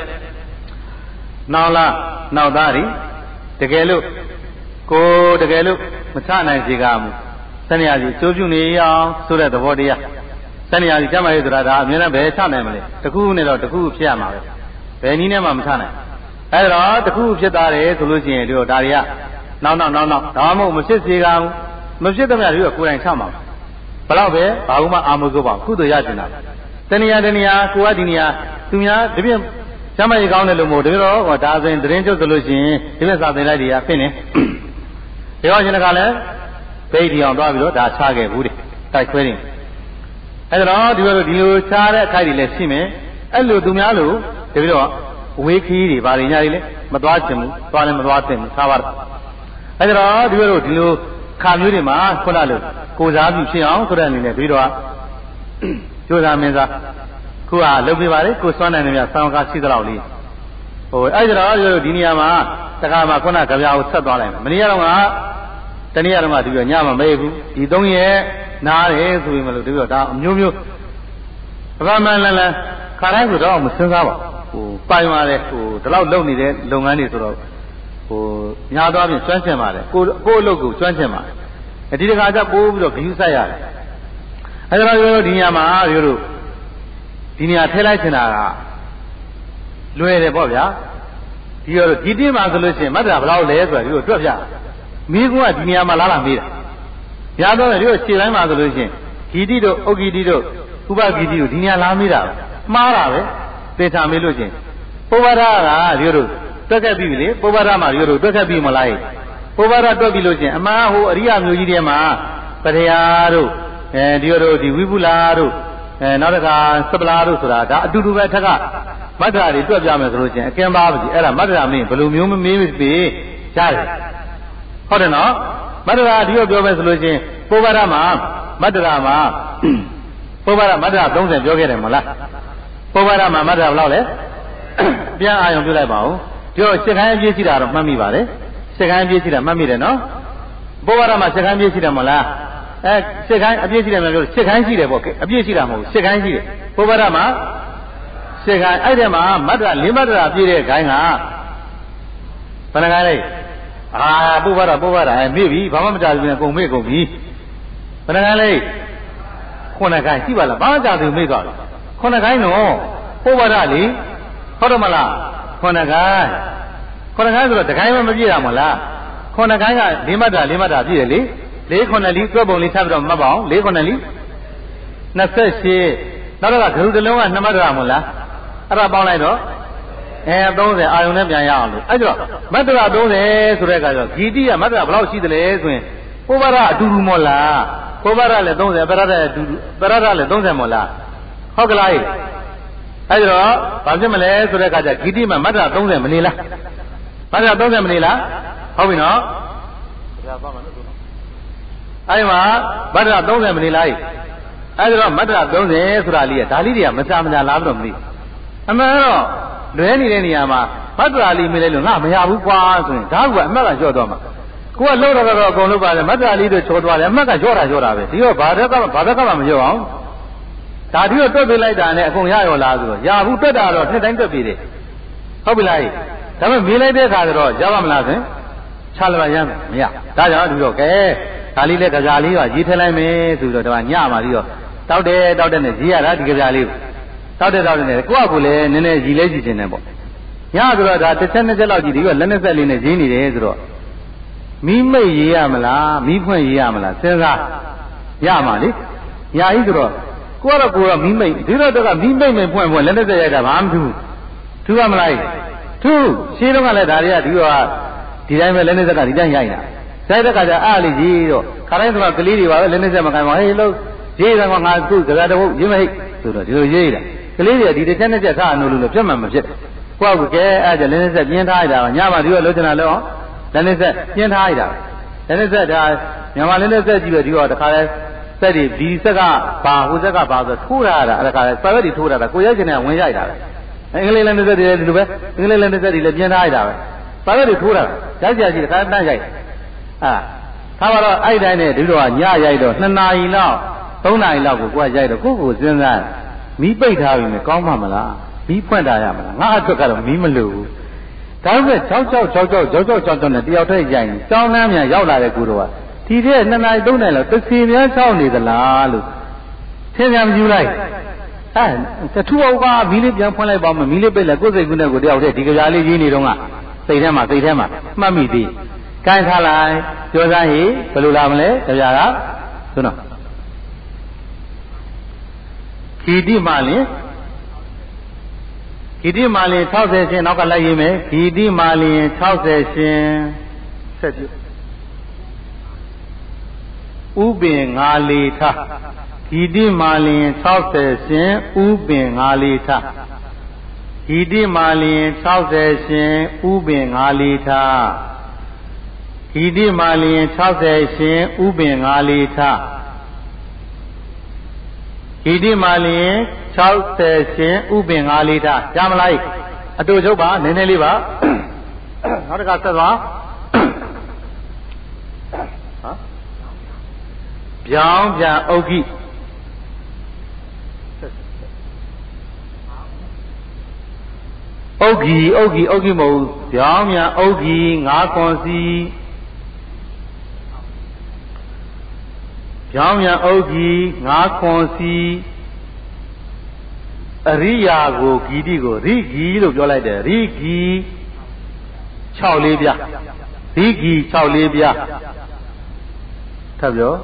[SPEAKER 2] Naula, Naudari, the Gelu, go the Gelu, Matana Zigam, Saniazi, Sujunia, Sura the Vodia, Saniazi, Jamaidra, Mina Betanamale, the Kunil, the Ku Piama, Benina Mamtana. Either the Ku Shetare, Solution, Daria. No, Damo, Messiam, Messiam, Kuran Sama. Palave, Bauma Amugoba, Kudu Yajina. Tenia, Kuadinia, Tumia, Divium, Somebody gone a little more, or doesn't the range of solution, even something idea, finish. The original color, baby on Babylon, that's Hage, Woody, type wedding. And all you Chara, Tidy Lessime, and Ludumialu, the video, Wiki, Varinari, Madwachim, Palam Madwatim, Tavar. I don't know, you Kamurima, Kolalu, Kozabi, Shion, Koran in the video. Josa Meza, Kua, Lubivari, Kusan and Sanka Sidali. Oh, I don't know, Diniama, Takama Kona, Kavia, Sabalam, Maniama, Taniama, Yama, Mabu, you don't hear, Nare, we will do it down, New Raman, Karan, Musawa, who Paimare, who the loud lonely, Longani to. Yadam is 20 miles, go logo 20 miles. I did a boom of Usaya. I don't know Diama, Yuru Dinia Telatina Louis de Bobia. You're Gidim Azolution, Mother of Law Laser, you drop ya. Migua Dinia Malala Mira. Yadam, you are still Azolution. Gidido, Ogidido, Uba Gidio, Dinia Lamira, Mara, Peta Milusion. Povara, Yuru. Tokabi, Povarama, Yuru, Tokabi Malay, Povara Tobilojan, Amaho, Ria Mujima, Parearu, and Yoro di Vibularu, and Naraga, Sablaru, Dudu Taga, Madari, Tobjama Solution, Kemba, Era, Madame, Balloon, Mimi, Chari. Hodana, Madara, Dio Solution, Povarama, Madarama, Povara, Madara, don't and Joget Mola, Povarama, Madara Lawless, Pia, I don't do that bow. Yo, second year, Mammy Valley, second year, Mammy, no? Bovarama, second year, Mola, second year, second year, second year, Bovarama, second Idema, Mother, Limada, Gaina, Panagale, Bovara, maybe, Pamata will go make of me. Panagale, Konagai, Tivala, Banda to make out. Konagai, no, Bovarali, Hodomala. Konagai, the Kaima Magia Mola, Konagai, Limada, really, Lake Conali, Probably Sabra Mabao, Lake Conali, Nasa, not a Grudelo and Namada Mola, Arabonado, and those I will never yell. I do, Madra those Surega, Gidia, Madra Blausi the Leswin, Povara, Durumola, Povara, Ledon, Barada, Ledon Mola, Hogalai. I don't know, Pazimale, Sureka, Gidima, Mada, don't them, Manila. Mada, don't them, Manila. How we know? I am Mada, don't them, Manila. I don't know, Mada, don't them, Suralia, Talidia, Masamana, Labramli. Amaro, Reni Ama, Madrali, Milena, Mayabu, Dawa, Mara Jodoma. Go a load of Goluba, Madrali, Chodwa, Maga Jora, you are Badaka, Yo. ဒါဒီတော့တွက်ပေးလိုက်တာနဲ့အကုန်ရရောလားဆိုတော့ရဘူးတွက်တာတော့နှစ်တိုင်းတွက်ပေးတယ်ဟုတ်ပြီလားဒါပေမဲ့မေးလိုက်တဲ့အခါကျတော့ရပါမလားဆိုချလပါရမ်းမရဒါကြောင့်သူတော့ကဲဒါလေးလည်းကြပြလေးပါရေးထည့်လိုက်မယ်ဆိုတော့ဒါကညမှာပြီးတော့တောက်တဲ့နဲ့ရေးရတာဒီကြပြလေးတောက်တဲ့နဲ့ကိုယ့်အကူလည်းနည်းနည်းရေးလဲကြည့်နေတယ်ပေါ့ညဆိုတော့ဒါတစ်ချက်နှစ်ချက်လောက်ကြည့်ဒီကလက်နဲ့ဆက်လေးနဲ့ရေးနေတယ်ဆိုတော့မီးမိတ်ရေးရမလားမီးဖွင့်ရေးရမလားစဉ်းစားရမှာလေညာကြီးဆိုတော့ကိုကတော့မီးမိတ်ဒီတော့ကမီးမိတ်ဖွင့်လက်နဲ့ဆက်ရိုက်တာဘာမှမထူးရမလားထူးရှင်းတော့ကလည်းဒါတွေကဒီတိုင်းပဲလက်နဲ့ဆက်ကဒီတိုင်းရိုက်တာရိုက်တဲ့ခါကျအားလေးကြီးတော့ခါတိုင်းဆိုတော့ကလေးတွေပါပဲလက်နဲ့ဆက်မကန်ပါဟေးလို့ရေးတယ်ကငါသူ့ကြကားတဟုတ်ရင်းမဟိတ်ဆိုတော့ဒီလိုရေးတာကလေးတွေဒီတစ်ချက်နှစ်ချက်ထားအောင်လို့ပြတ်မှမဖြစ်ကိုယ့်ကကဲအဲ့ဒါလက်နဲ့ဆက်ပြင်းထားရတာညမှာဒီတော့လုံးချင်တာလုံးလက်နဲ့ဆက်ပြင်းထားရတာလက်နဲ့ဆက်ဒါမြန်မာလက်နဲ့ဆက်ကြည့်ပြီးတော့တခါလဲဆက်တွေဒီဆက်ကဘာဟိုဆက်ကဘာဆိုထိုးရတာအဲ့ဒါခါလဲစာရွက်တွေထိုးရတာကိုရိုက်ချင်တဲ့ဝင်ရိုက်တာပဲအင်္ဂလိပ်လက်နဲ့ဆက်တွေဒီလိုပဲအင်္ဂလိပ်လက်နဲ့ဆက်တွေလည်းပြင်းထားရတာပဲစာရွက်တွေထိုးတာရိုက်ကြကြည့်တခါတန်းရိုက်ထားပါတော့အဲ့တိုင်းနဲ့ဒီလိုကညရိုက်တော့2နာရီလောက်3နာရီလောက်ကိုရိုက်တော့ကိုစဉ်းစားမီးပိတ်ထားပြီနဲ့ကောင်းမှမလားမီးဖွင့်တာရမလားငါအတွက်ကတော့မီးမလို့ဘူးဒါပေမဲ့ကြောက်နဲ့တယောက်တည်းရိုက်နေကြောင်းနှမ်းမြန်ရောက်လာတဲ့ကိုတော့ဒီတဲ့2နာရီ3နာရီလောက်တစ်စီများချောင်းနေသလားလို့သင်ပြန်မယူလိုက်တထူအောင်ကမီးလေးပြန်ဖွင့်လိုက်ပါမယ်မီးလေးပိတ်လိုက်ကိုယ်စိတ်ကူးနဲ့ကိုတယောက်တည်းဒီကြပြလေးရေးနေတော့ကစိတ်ထဲမှာမှတ်မိသေးကိုင်းထားလိုက်ပြောစားဟိဘယ်လိုလာမလဲကြပြကဆိုတော့ခီတိမာလင်60ရှင်နောက်ကလိုက်ရေးမယ်ခီတိမာလင်60ရှင်ဆက်ပြဥပင်ငါလေထခီတိမာလင်60ရှင်ဥပင်ငါလေထခီတိမာလင်60ရှင်ဥပင်ငါလေထခီတိမာလင်60ရှင်ဥပင်ငါလေထခီတိမာလင်60ရှင်ဥပင်ငါလေးထားကြားမလားအတူချုပ်ပါနည်းနည်းလေးပါနောက်တစ်ခါဆက်သွားပြောင်းပြန်ဥက္ကိမဟုတ်ပြောင်းပြန်ဥက္ကိ9ခွန်စီပြောင်းပြန်ဥက္ကိ9ခွန်စီအရိယာကိုဂီတိကိုရိဂီလို့ပြောလိုက်တယ်ရိဂီ6လေးပြရိဂီ6လေးပြထပ်ပြော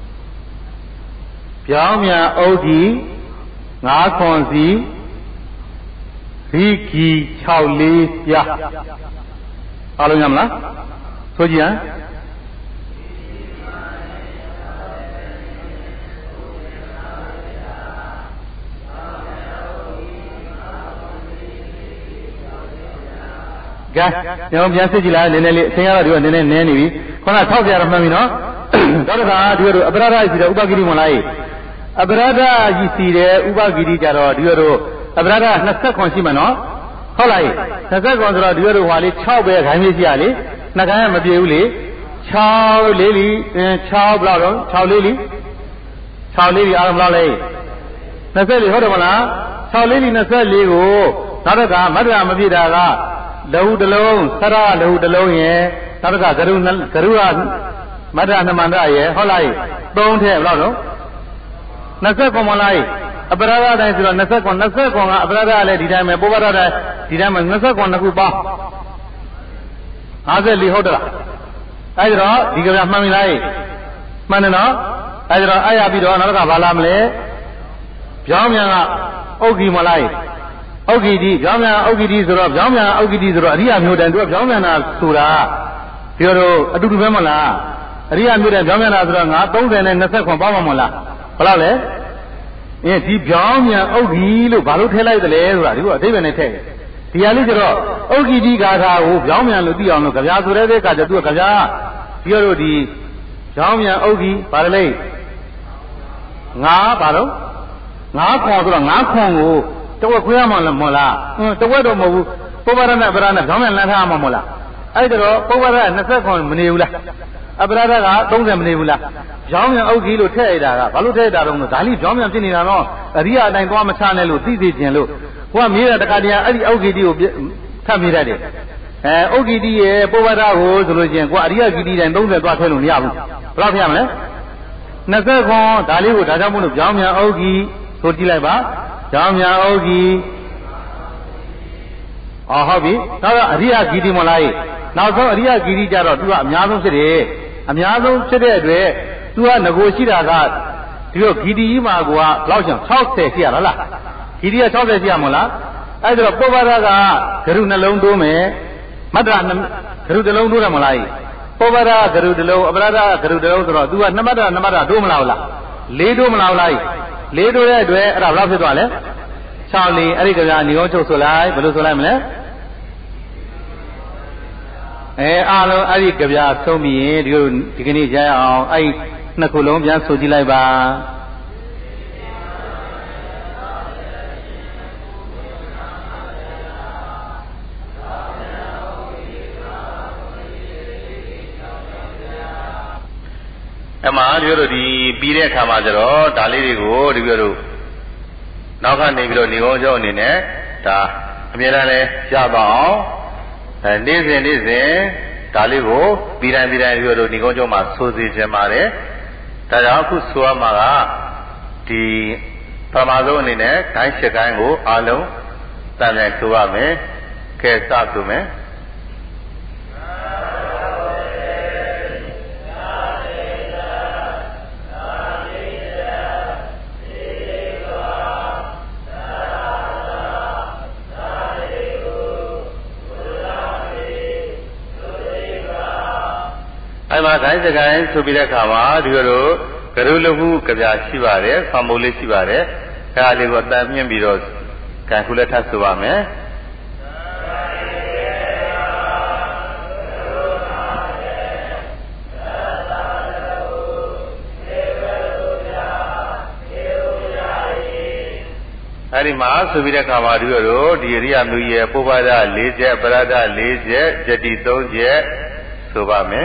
[SPEAKER 2] ပြောင်းမြန်ဥဒ္ဓီ9ခွန်စီရိဂီ6လေးပြအားလုံးရမလားဆိုကြည့်ဟမ်ကဲညောင်ပြန်စစ်ကြည့်လိုက်နည်းနည်းလေးအသင်ကတော့ဒီကနည်းနည်းနည်းနေပြီခုန60ရမှတ်ပြီနော်တော့တခါဒီလိုအပရဒရှိတယ်ဥပဂိရိမလားအပရဒရှိစီတယ်ဥပဂိရိကြတော့ဒီလိုအပရဒ20ခွန်ရှိမှာနော်ဟုတ်လား20ခွန်ဆိုတော့ဒီလိုဟာလေး6ပဲခိုင်းလေးရှိရလေနှစ်ခိုင်းကမပြေဘူးလေ6လေးလီ6ဘလောက်တော့6လေးလီ6လေးလီအားလုံးဘလောက်လဲ24ဟုတ်တယ်မလား6လေးလီ24ကိုနောက်တခါမတ္တရာမပြည့်တာကလဟုတလုံးသရလဟုတလုံးရဲ့နောက်တစ်ခါဂရုကမတ္တနမန္တရဲ့ဟုတ်လား3ထည့်ဘယ်လောက်တော့20မလားအပရဒတိုင်းဆိုတော့20ကအပရဒလည်းဒီတိုင်းပဲပုဗ္ဗရတိုင်းဒီတိုင်းပဲ20ခုပေါင်း54ဟုတ်တယ်လားအဲဒီတော့ဒီကမှန်ပြီလားမှန်တယ်နော်အဲဒီတော့အဲ့ရပြီးတော့နောက်တစ်ခါဘာလာမလဲပြောင်းမြန်ကဥက္ကိမလားဥက္ကိတိပြောင်းမြန်ဥက္ကိတိဆိုတော့ပြောင်းမြန်ဥက္ကိတိဆိုတော့အရိယာမျိုးတန်သူကပြောင်းမြန်တာဆိုတာဒီလိုအတူတူပဲမလားအရိယာမျိုးတန်ပြောင်းမြန်တာဆိုတော့ငါ30နဲ့20ခွန်ပေါင်းမှာမလားဘယ်လောက်လဲဒီပြောင်းမြန်ဥက္ကိလို့ဘာလို့ထည့်လိုက်သလဲဆိုတာဒီကအဓိပ္ပာယ်နဲ့ထည့်တယ်ဒီဟာလေးကျတော့ဥက္ကိတိဂါထာကိုပြောင်းမြန်လို့သိအောင်လို့ကြပြဆိုတဲ့အခါကျသူကကြပြဒီလိုဒီပြောင်းမြန်ဥက္ကိဘာလဲငါဘာလို့9ခွန်ဆိုတော့9ခွန်ကိုတဝက်ခွဲရမှာမဟုတ်လားတဝက်တော့မဟုတ်ဘူးပုဗ္ဗရနဲ့ပရနဲ့ခေါင်းနဲ့လမ်းထားမှာမဟုတ်လားအဲ့ဒါတော့ပုဗ္ဗရ20ခွန်မနေဘူးလားအပရာဒက30မနေဘူးလားကြောင်းမြန်အုတ်ကြီးလို့ထည့်ရတာကဘာလို့ထည့်ရတာတော့ဒါလိကြောင်းမြန်ဖြစ်နေတာတော့အရိယာအတိုင်းသွားမချနဲ့လို့သိသိကျင်လို့ကိုကမေးတဲ့တခါတည်းအဲ့ဒီအုတ်ကြီးကိုထပ်မေးတတ်တယ်အုတ်ကြီးရဲ့ပုဗ္ဗဒကိုဆိုလို့ချင်းကိုကအရိယာကြီးတိုင်း30သွားထည့်လို့မရဘူးဘယ်လောက်ထည့်ရမလဲ20ခွန်ဒါလေးကိုဒါကြောင့်မို့လို့ကြောင်းမြန်အုတ်ကြီးဆိုကြည့်လိုက်ပါကြောင်းမြန်အုတ်ကြီးဟုတ်ပြီနောက်တော့အရိယာကြီးဒီမလားနောက်ဆုံးအရိယာဂီရီကြတော့သူကအများဆုံးဖြစ်တယ်အများဆုံးဖြစ်တဲ့အတွက်သူကငကိုရှိတာကဒီလိုဂီတီကြီးမှာကဘယ်လောက်ချင်60ရှိရလားဂီတီက60ရှိရမလားအဲ့ဒါတော့ပုဗ္ဗဒကဂရုနှလုံးတိုးမယ်မတ္တဂရုတစ်လုံးတိုးတယ်မလားပုဗ္ဗဒဂရုတစ်လုံးအပရဒဂရုတစ်လုံးဆိုတော့သူက2မတ္တတိုးမလား4တိုးမလား4တိုးတဲ့အတွက်အဲ့ဒါဘယ်လောက်ဖြစ်သွားလဲ6လေးအဲ့ဒီကကနေကောင်းချုပ်ဆိုလိုက်ဘယ်လိုဆိုလိုက်မလဲအားလုံးအဲ့ဒီကြပြဆုံးပြီးရင်ဒီကနေ့ကြားရအောင်အဲ့နှစ်ခုလုံးပြန်ဆိုကြည့်လိုက်ပါအမှန်ဒီလိုဒီပြီးတဲ့အခါမှာကျတော့ဒါလေးတွေကိုဒီလိုတို့နောက်ကနေပြီးတော့နေကောင်းကျောင်းအနေနဲ့ဒါအမြဲတမ်းလဲရပါအောင်နေ့စဉ်ဒါလေးကိုပြီးတိုင်းဒီလိုနေကောင်းကျောင်းမှာဆိုစီခြင်းပါတယ်ဒါကြောင့်အခုဆိုရမှာကဒီပထမဆုံးအနေနဲ့ဂိုင်း7ဂိုင်းကိုအားလုံးတန်ပြန်ဆိုရမယ်ကဲစဆိုမယ်အဲ့မှာဂိုင်းစကိုင်းဆိုပြီးတဲ့အခါမှာဒီလိုကရုလဟုကြပြရှိပါတယ်ဆောင်းမိုးလေးရှိပါတယ်အဲ့ဒါလေးကိုအတန်မြင့်ပြီးတော့ဂိုင်းခုလက်ထပ်ဆိုပါမယ်အဲ့ဒီမှာဆိုပြီးတဲ့အခါမှာဒီလိုဒီအရိယာမျိုးရဲ့ပုဗ္ဗဒ4ချက်ပရဒ4ချက်ယတိ3ချက်ဆိုပါမယ်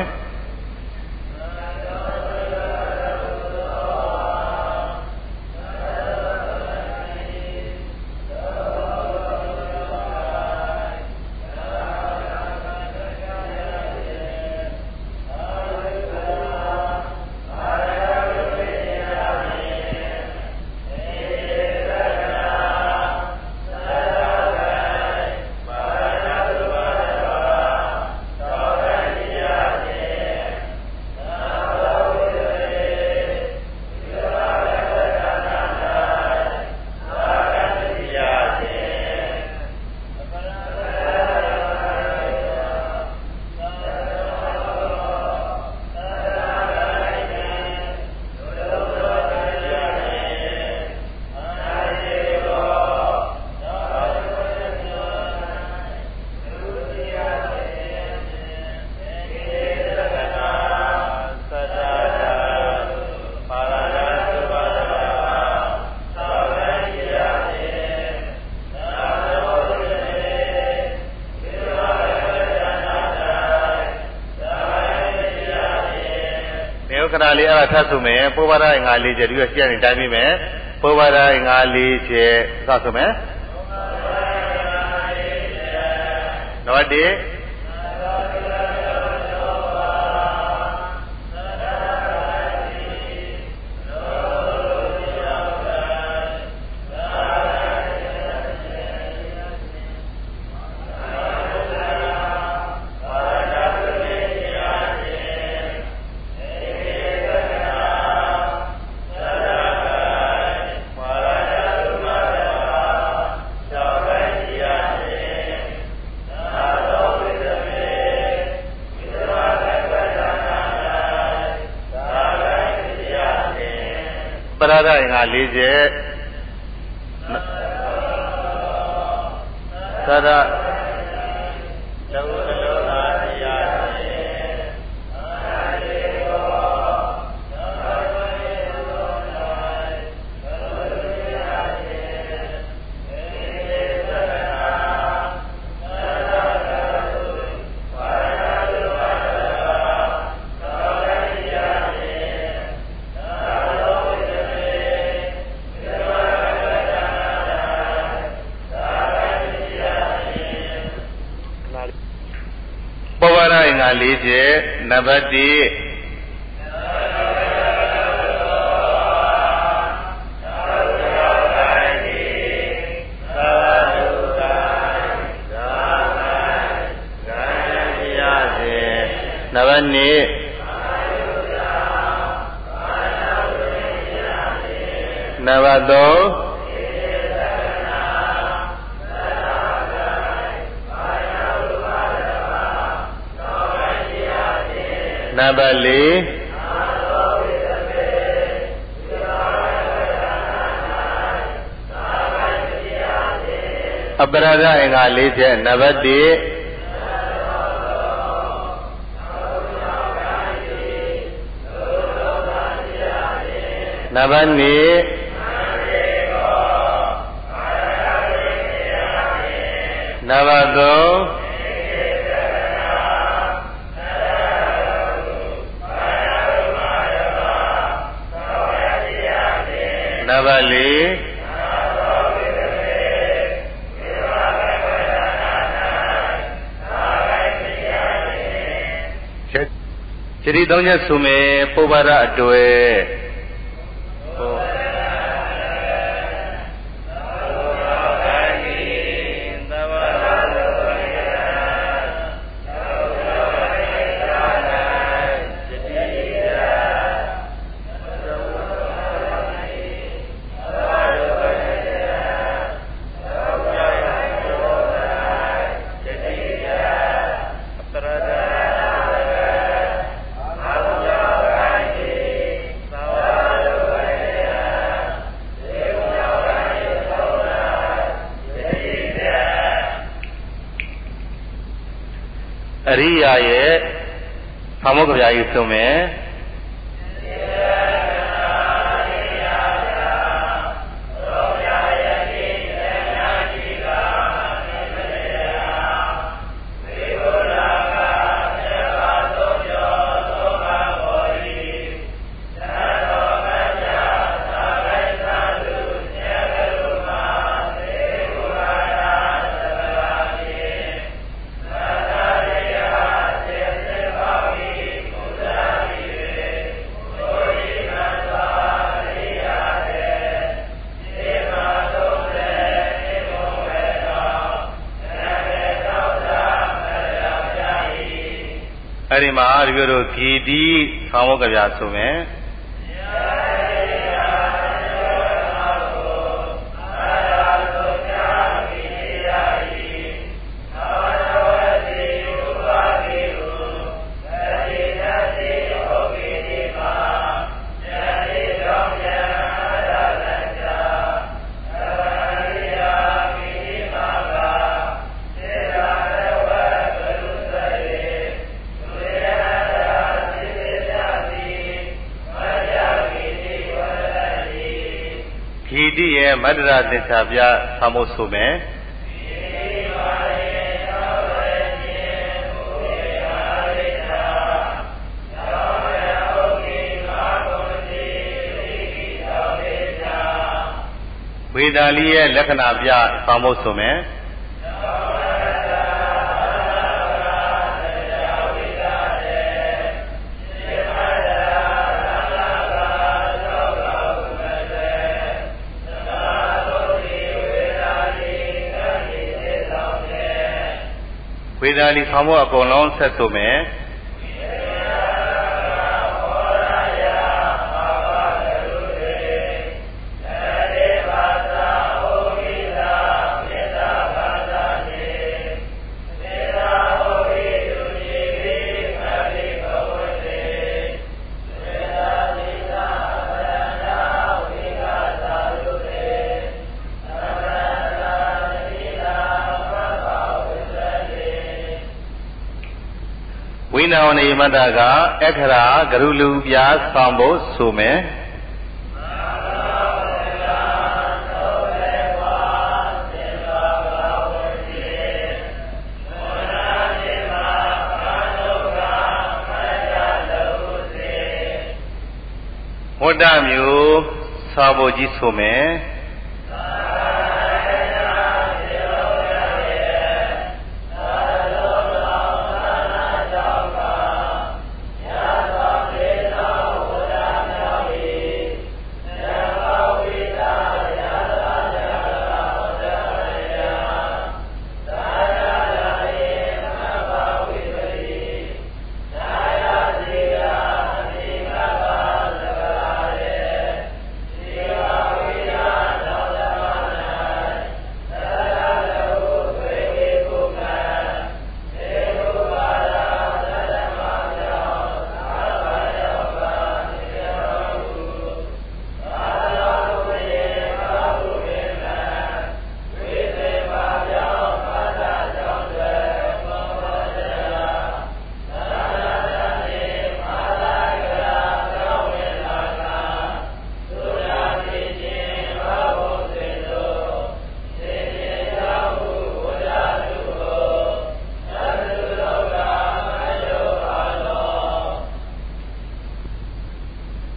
[SPEAKER 2] ခဏလေးအဲ့ဒါထပ်ဆိုမယ်ပုဗ္ဗဒငါ၄ချက်ဒီကရှင်းနေတိုင်းပြီးမယ်ပုဗ္ဗဒငါ၄ချက်စဆိုမယ်တော့ဒီပရဒငါ၄ချက်သရပ
[SPEAKER 1] လေးချက်နံပါတ်1နံပါတ်2နံပါတ်3နံပါတ်4အပရာဒအင်္ဂါ၄ချက်နံပါတ်1နံပါတ်2နံပါတ်3နံပါတ်4ခြေတိ3ချက်ဆိုမယ်ပုဗ္ဗရအတွေ့အရိယာရဲ့ဘာမို့ကြပြာကြီးဆိုမယ်အဲ့ဒီမှာဒီလိုဂီတိခေါင်းဝတ်ကြပြဆိုမယ်ဂီတိရဲ့မတ္တရာသင်္ချာပြဆောင်းဖို့ဆိုမယ်ဝေဒာလီရဲ့လက္ခဏာပြဆောင်းဖို့ဆိုမယ်ဝေဒာလီဆောင်းဖို့အကုန်လုံးဆက်ဆိုမယ်ဝိနာဝနေမတ္တကအခရာဂရုလူပြဆောင်ဖို့ဆိုမယ်ဝတ္တမျိုးဆောင်ဖို့ကြီးဆိုမယ်ဝ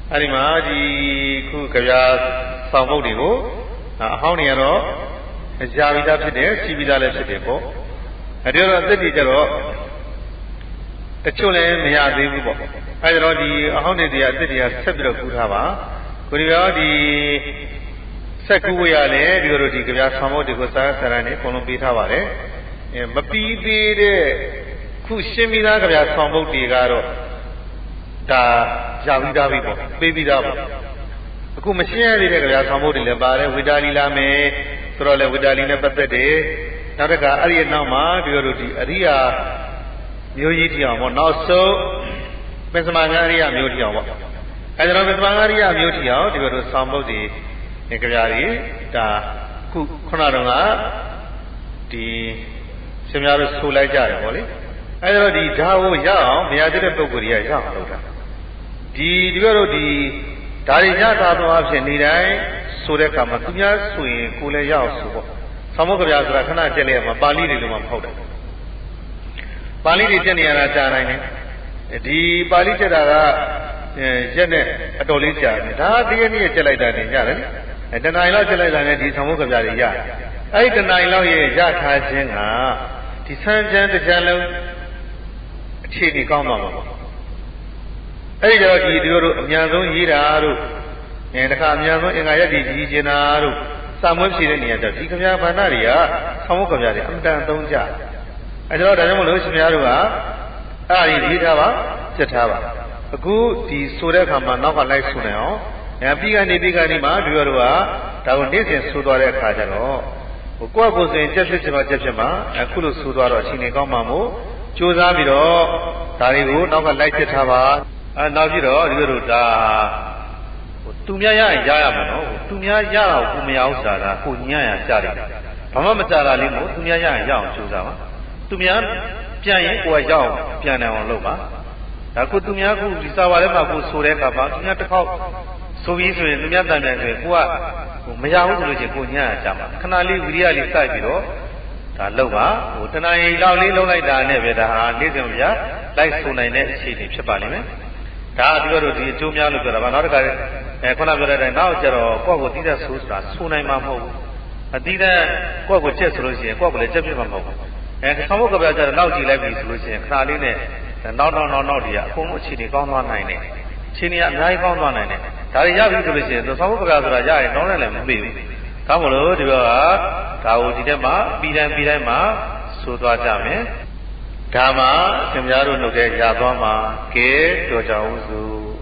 [SPEAKER 2] အဲဒီမှာဒီခုကြပြဆောင်ပုဒ်တွေကိုအဟောင်းတွေကတော့ကြာပြီးသားဖြစ်တယ်ရှိပြီးသားလည်းဖြစ်တယ်ပေါ့အဲဒီတော့အသက်တွေကြတော့တချို့လည်းမရသေးဘူးပေါ့အဲဒီတော့ဒီအဟောင်းတွေအသက်တွေကဆက်ပြီးတော့ကူးထားပါကိုဒီရောဒီဆက်ကူးဝရလည်းဒီလိုဒီကြပြဆောင်ပုဒ်တွေကိုစာရန်နေအကုန်လုံးပေးထားပါတယ်မပြီးသေးတဲ့ခုရှင်းပြီးသားကြပြဆောင်ပုဒ်တွေကတော့ဒါရပြီးသားပြီပေါ့ပေးပြီးသားပေါ့အခုမရှင်းရသေးတဲ့ကြပြဆောင်ပုဒ်တွေလည်းပါတယ်ဝိတာလီလာမယ်ဆိုတော့လေဝိတာလီနဲ့ပတ်သက်တယ်နောက်တစ်ခါအဲ့ဒီနောက်မှာဒီလိုဒီအရိယာမျိုးကြီးတိအောင်ပေါ့နောက်ဆုံးပင်စမငါရိယမျိုးတိအောင်ပေါ့အဲဒါတော့ပင်စမငါရိယမျိုးတိအောင်ဒီလိုဆောင်ပုဒ်တွေကြပြတွေဒါခုခုနတော့ကဒီရှင်များတို့ဆိုလိုက်ကြတယ်ပေါ့လေအဲဒါတော့ဒီဓာတ်ကိုရအောင်မရသေးတဲ့ပုဂ္ဂိုလ်တွေကရအောင်လုပ်တာဒီလိုတို့ဒီဓာတ်ရတာတော့အဖြစ်နေတိုင်းဆိုတဲ့အခါမှာသူများဆိုရင်ကိုယ်လည်းရအောင်ဆိုပေါ့ဆောင်းမုတ်ကြပြဆိုတာခဏကြက်လိုက်ရမှာပါဠိတွေလို့မှမဟုတ်တယ်ပါဠိတွေကြက်နေရတာကြားနိုင်တယ်ဒီပါဠိကြက်တာကရက်နဲ့အတော်လေးကြာတယ်ဒါတရနေ့ကြက်လိုက်တာနေရတယ်တဏှာလောက်ကြက်လိုက်တာနဲ့ဒီဆောင်းမုတ်ကြပြတွေရတယ်အဲ့ဒီတဏှာလောက်ရဲ့ရထားခြင်းကဒီဆန်းချမ်းတစ်ချမ်းလုံးအခြေအနေကောင်းမှာပါအဲ့ဒီတော့ဒီတို့အများဆုံးရေးတာတို့တခါအများဆုံးအင်္ဂါရက်ဒီကြီးကျင်တာတို့စာမွေးဖြည့်တဲ့နေရာတော့ဒီကြပြဘာနာတွေကဆောင်းမုတ်ကြပြတွေအမှန်တန်သုံးကြအဲ့တော့ဒါကြောင့်မလို့ရှင်များတို့ကအဲ့ဒါကြီးရေးထားပါစက်ထားပါအခုဒီဆိုတဲ့အခါမှာနောက်ကလိုက်ဆိုနေအောင်ပြီးကနေမှဒီတို့ကဒါကိုနေ့စဉ်ဆိုသွားတဲ့အခါကျတော့ကိုယ့်ကိုယ်စဉ်ကြက်ဖြစ်မှာအခုလို့ဆိုသွားတော့အချိန်ကောင်းမှာမို့ကြိုးစားပြီးတော့ဒါတွေကိုနောက်ကလိုက်ဖြစ်ထားပါနောက်ပြီးတော့ဒီလိုဒါသူများရရင်ရရမှာနော်သူများရအောင်ကိုမရအောင်စားတာကိုညံ့ရကြတယ်ဘာမှမစားတာလေးမို့သူများရရင်ရအောင်ကြိုးစားပါသူများပြန်ရင်ကိုယ်ရအောင်ပြန်နိုင်အောင်လုပ်ပါဒါကိုသူများကဒီစာဝါထဲမှာကိုဆိုတဲ့အခါမှာသူများတစ်ခေါက်ဆိုပြီးဆိုရင်သူများတန်တယ်ဆိုရင်ကိုကမရဘူးဆိုလို့ချင်းကိုညံ့ရကြမှာခဏလေးဝိရိယလေးစိုက်ပြီးတော့ဒါလုပ်ပါတဏှာရင်လောက်လေးလုံးလိုက်တာနဲ့ပဲဒါဟာနေ့စဉ်ပြလိုက်ဆိုနိုင်တဲ့အခြေအနေဖြစ်ပါလိမ့်မယ်ဒါအတူတူဒီအကျိုးများလို့ပြောတာပါနောက်တစ်ခါခုနပြောတဲ့အတိုင်းနောက်ကျတော့ကိုယ့်ကိုတိကျဆိုးဆိုတာဆိုနိုင်မှာမဟုတ်ဘူးအတိအကျကိုယ့်ကိုချက်ဆိုလို့ရှိရင်ကိုယ့်ကိုလည်းချက်ပြမှာမဟုတ်ဘူးဆောင်းဖို့ကပြကြတော့နောက်ကြည့်လိုက်ပြီဆိုလို့ရှိရင်ခဏလေးနဲ့နောက်တွေကအကုန်လုံးအခြေအနေကောင်းသွားနိုင်တယ်အခြေအနေကအများကြီးကောင်းသွားနိုင်တယ်ဒါတွေရပြီဆိုလို့ရှိရင်ဆောင်းဖို့ကပြဆိုတာရရင်နောက်လည်းမမေ့ဘူးဒါမို့လို့ဒီဘက်ကဒါကိုဒီထဲမှာပြီးတိုင်းမှာဆိုသွားကြမယ်ဒါမှသင်များတို့လုပ်တဲ့ရသွားမှာကဲတော်ကြောင်စု